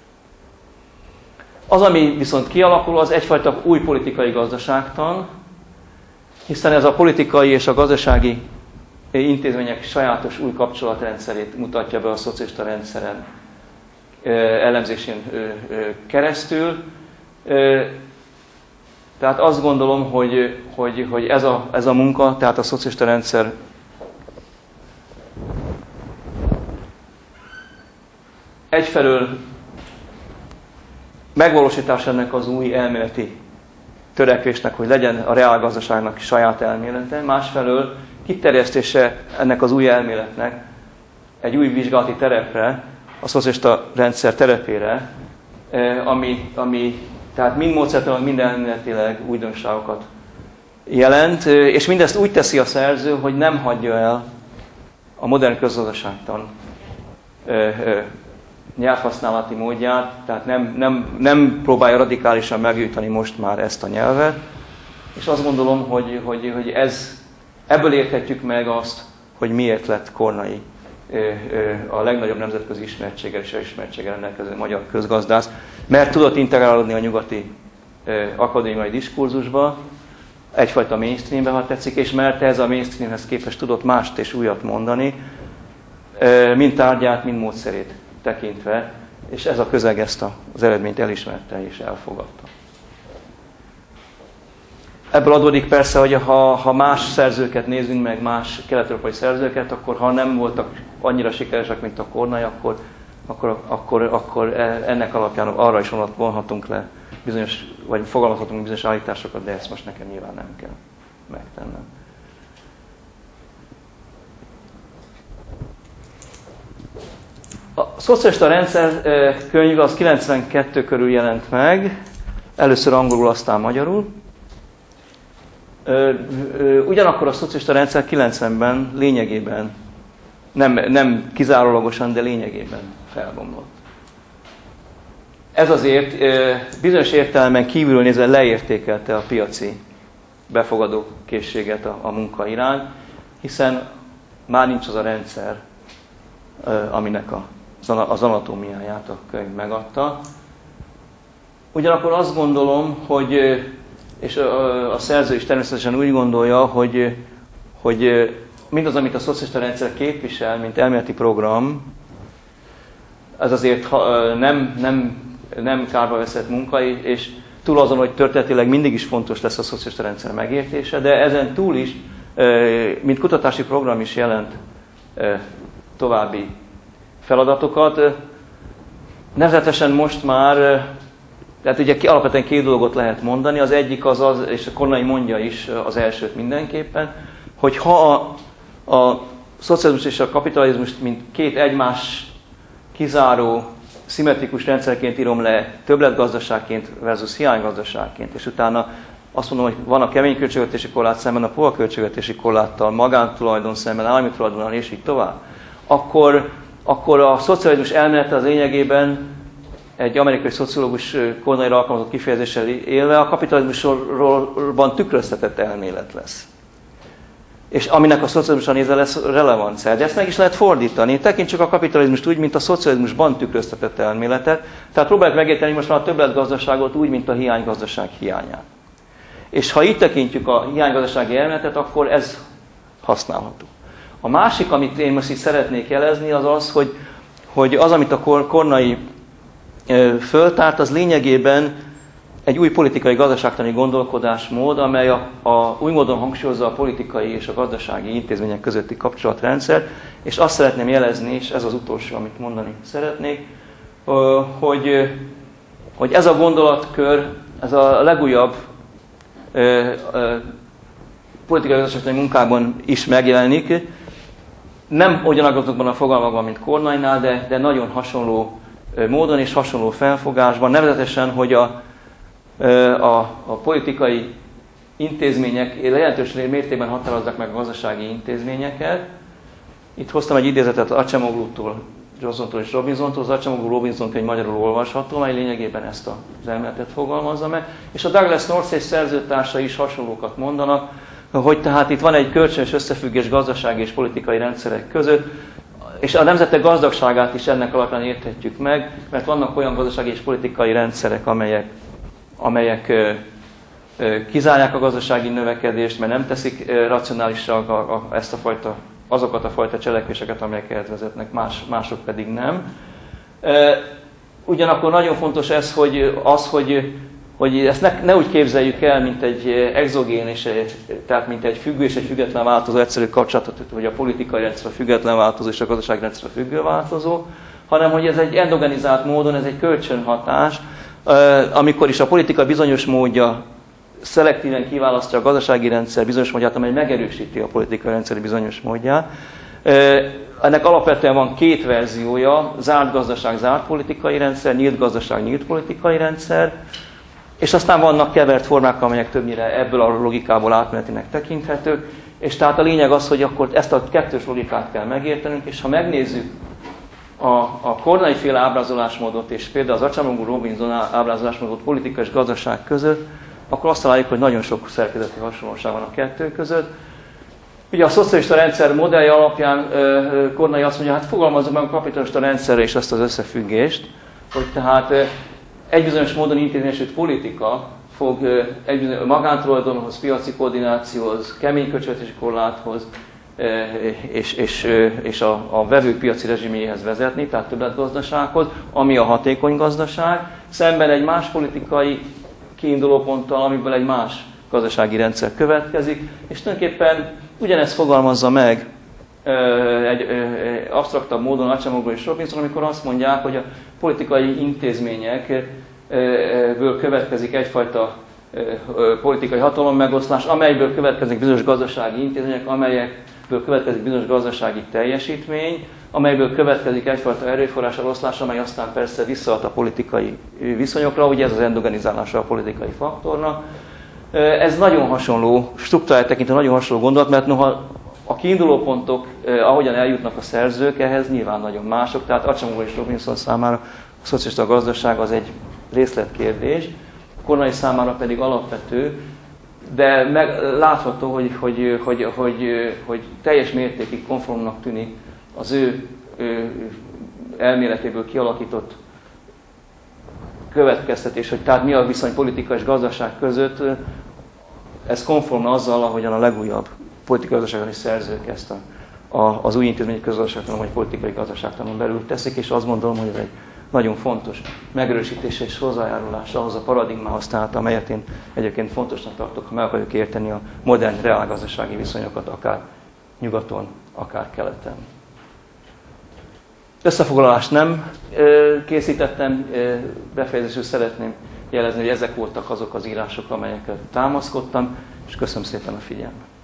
S1: Az, ami viszont kialakul, az egyfajta új politikai gazdaságtan, hiszen ez a politikai és a gazdasági intézmények sajátos új kapcsolatrendszerét mutatja be a szocialista rendszeren elemzésén keresztül. Tehát azt gondolom, hogy, hogy, hogy ez, a, ez a munka, tehát a szocialista rendszer egyfelől megvalósítás ennek az új elméleti törekvésnek, hogy legyen a reálgazdaságnak saját elmélete, másfelől kiterjesztése ennek az új elméletnek egy új vizsgálati terepre, a szocialista rendszer terepére, ami, ami tehát mind módszertanilag, mind elméletileg újdonságokat jelent, és mindezt úgy teszi a szerző, hogy nem hagyja el a modern közgazdaságtan nyelvhasználati módját, tehát nem, nem, nem próbálja radikálisan meggyújtani most már ezt a nyelvet, és azt gondolom, hogy, hogy, hogy ez, ebből érthetjük meg azt, hogy miért lett Kornai a legnagyobb nemzetközi ismertséggel és ismertséggel rendelkező magyar közgazdász, mert tudott integrálódni a nyugati akadémiai diskurzusba, egyfajta mainstreambe, ha tetszik, és mert ez a mainstreamhez képest tudott mást és újat mondani, mind tárgyát, mind módszerét tekintve, és ez a közeg ezt az eredményt elismerte és elfogadta. Ebből adódik persze, hogy ha, ha más szerzőket nézünk meg, más kelet-európai szerzőket, akkor ha nem voltak annyira sikeresek, mint a Kornai, akkor, akkor, akkor, akkor ennek alapján arra is vonhatunk le bizonyos, vagy fogalmazhatunk bizonyos állításokat, de ezt most nekem nyilván nem kell megtennem. A szocialista rendszer könyv az kilencvenkettő körül jelent meg, először angolul, aztán magyarul. Ugyanakkor a szocialista rendszer kilencvenben lényegében, nem, nem kizárólagosan, de lényegében felbomlott. Ez azért bizonyos értelemben kívülről nézve leértékelte a piaci befogadó készséget a, a munka iránt, hiszen már nincs az a rendszer, aminek a az anatómiáját a könyv megadta. Ugyanakkor azt gondolom, hogy, és a, a szerző is természetesen úgy gondolja, hogy, hogy mindaz, amit a szocialista rendszer képvisel, mint elméleti program, ez azért nem, nem, nem kárba veszett munka, és túl azon, hogy történetileg mindig is fontos lesz a szocialista rendszer megértése, de ezen túl is, mint kutatási program is jelent további feladatokat. Nevezetesen most már, tehát ugye alapvetően két dolgot lehet mondani, az egyik az az, és a Kornai mondja is az elsőt mindenképpen, hogy ha a, a szocializmus és a kapitalizmust, mint két egymás kizáró, szimmetrikus rendszerként írom le többletgazdaságként versus hiánygazdaságként, és utána azt mondom, hogy van a kemény költségvetési korlát szemben a puha költségvetési korláttal, magántulajdon szemben, állami tulajdonnal, és így tovább, akkor, akkor a szocializmus elmélete az lényegében egy amerikai szociológus Kornaira alkalmazott kifejezéssel élve a kapitalizmusban tükröztetett elmélet lesz. És aminek a szocializmusra nézve lesz relevancia. De ezt meg is lehet fordítani. Tekintsük a kapitalizmust úgy, mint a szocializmusban tükröztetett elméletet. Tehát próbáljuk megérteni most már a többletgazdaságot úgy, mint a hiánygazdaság hiányát. És ha így tekintjük a hiánygazdasági elméletet, akkor ez használható. A másik, amit én most itt szeretnék jelezni, az az, hogy, hogy az, amit a Kornai föltárt, az lényegében egy új politikai gazdaságtani gondolkodásmód, amely a, a, új módon hangsúlyozza a politikai és a gazdasági intézmények közötti kapcsolatrendszer, és azt szeretném jelezni, és ez az utolsó, amit mondani szeretnék, hogy, hogy ez a gondolatkör, ez a legújabb politikai gazdaságtani munkában is megjelenik, nem ugyanazokban a fogalmakban, mint Kornainál, de, de nagyon hasonló módon és hasonló felfogásban, nevezetesen, hogy a A, a politikai intézmények jelentős mértékben határozzák meg a gazdasági intézményeket. Itt hoztam egy idézetet Acemoglótól, Johnsontól és Robinsontól. Az Acemoglu Robinson könyv magyarul olvasható, mely lényegében ezt az elméletet fogalmazza meg. És a Douglas North és szerzőtársai is hasonlókat mondanak, hogy tehát itt van egy kölcsönös összefüggés gazdasági és politikai rendszerek között, és a nemzetek gazdagságát is ennek alapján érthetjük meg, mert vannak olyan gazdasági és politikai rendszerek, amelyek amelyek kizárják a gazdasági növekedést, mert nem teszik racionálisra ezt a fajta, azokat a fajta cselekvéseket, amelyek ehhez vezetnek, más, mások pedig nem. Ugyanakkor nagyon fontos ez, hogy az, hogy, hogy ezt ne, ne úgy képzeljük el, mint egy exogén, és, tehát mint egy függő és egy független változó egyszerű kapcsolatot, hogy a politikai rendszer a független változó és a gazdasági rendszer a függő változó, hanem hogy ez egy endogenizált módon, ez egy kölcsönhatás, amikor is a politika bizonyos módja szelektíven kiválasztja a gazdasági rendszer bizonyos módját, amely megerősíti a politikai rendszer bizonyos módját. Ennek alapvetően van két verziója, zárt gazdaság, zárt politikai rendszer, nyílt gazdaság, nyílt politikai rendszer, és aztán vannak kevert formák, amelyek többnyire ebből a logikából átmenetinek tekinthetők, és tehát a lényeg az, hogy akkor ezt a kettős logikát kell megértenünk, és ha megnézzük A, a Kornai-féle ábrázolásmódot és például az Acemoglu-Robinson ábrázolásmódot politika és gazdaság között, akkor azt találjuk, hogy nagyon sok szerkezeti hasonlóság van a kettő között. Ugye a szocialista rendszer modellje alapján Kornai azt mondja, hát fogalmazzuk meg a kapitalista rendszerre és azt az összefüggést, hogy tehát egy bizonyos módon intézményesült politika fog egy bizonyos magántulajdonhoz, piaci koordinációhoz, kemény költségvetési korláthoz, és, és, és a, a vevők piaci rezsimjéhez vezetni, tehát többletgazdasághoz, ami a hatékony gazdaság, szemben egy más politikai kiindulóponttal, amiből egy más gazdasági rendszer következik, és tulajdonképpen ugyanezt fogalmazza meg egy absztraktabb módon Acemoglu és Robinson, amikor azt mondják, hogy a politikai intézményekből következik egyfajta politikai hatalommegoszlás, amelyből következik bizonyos gazdasági intézmények, amelyekből következik bizonyos gazdasági teljesítmény, amelyből következik egyfajta erőforrás eloszlás, amely aztán persze visszahat a politikai viszonyokra, ugye ez az endogenizálása a politikai faktornak. Ez nagyon hasonló, struktúráját tekintve nagyon hasonló gondolat, mert noha a kiinduló pontok, ahogyan eljutnak a szerzők, ehhez nyilván nagyon mások, tehát Acemoglu és Robinson számára a szocialista gazdaság az egy részletkérdés, Kornai számára pedig alapvető, de meg, látható, hogy, hogy, hogy, hogy, hogy teljes mértékig konformnak tűnik az ő, ő elméletéből kialakított következtetés, hogy tehát mi a viszony politika és gazdaság között, ez konform azzal, ahogyan a legújabb politikai gazdaságtani szerzők ezt a, a, az új intézményi közgazdaságtanon vagy politikai gazdaságtanon belül teszik, és azt gondolom, hogy ez egy nagyon fontos megerősítése és hozzájárulás ahhoz a paradigmához, tehát amelyet én egyébként fontosnak tartok, ha meg akarjuk érteni a modern reálgazdasági viszonyokat, akár nyugaton, akár keleten. Összefoglalást nem készítettem, befejezésül szeretném jelezni, hogy ezek voltak azok az írások, amelyekkel támaszkodtam, és köszönöm szépen a figyelmet.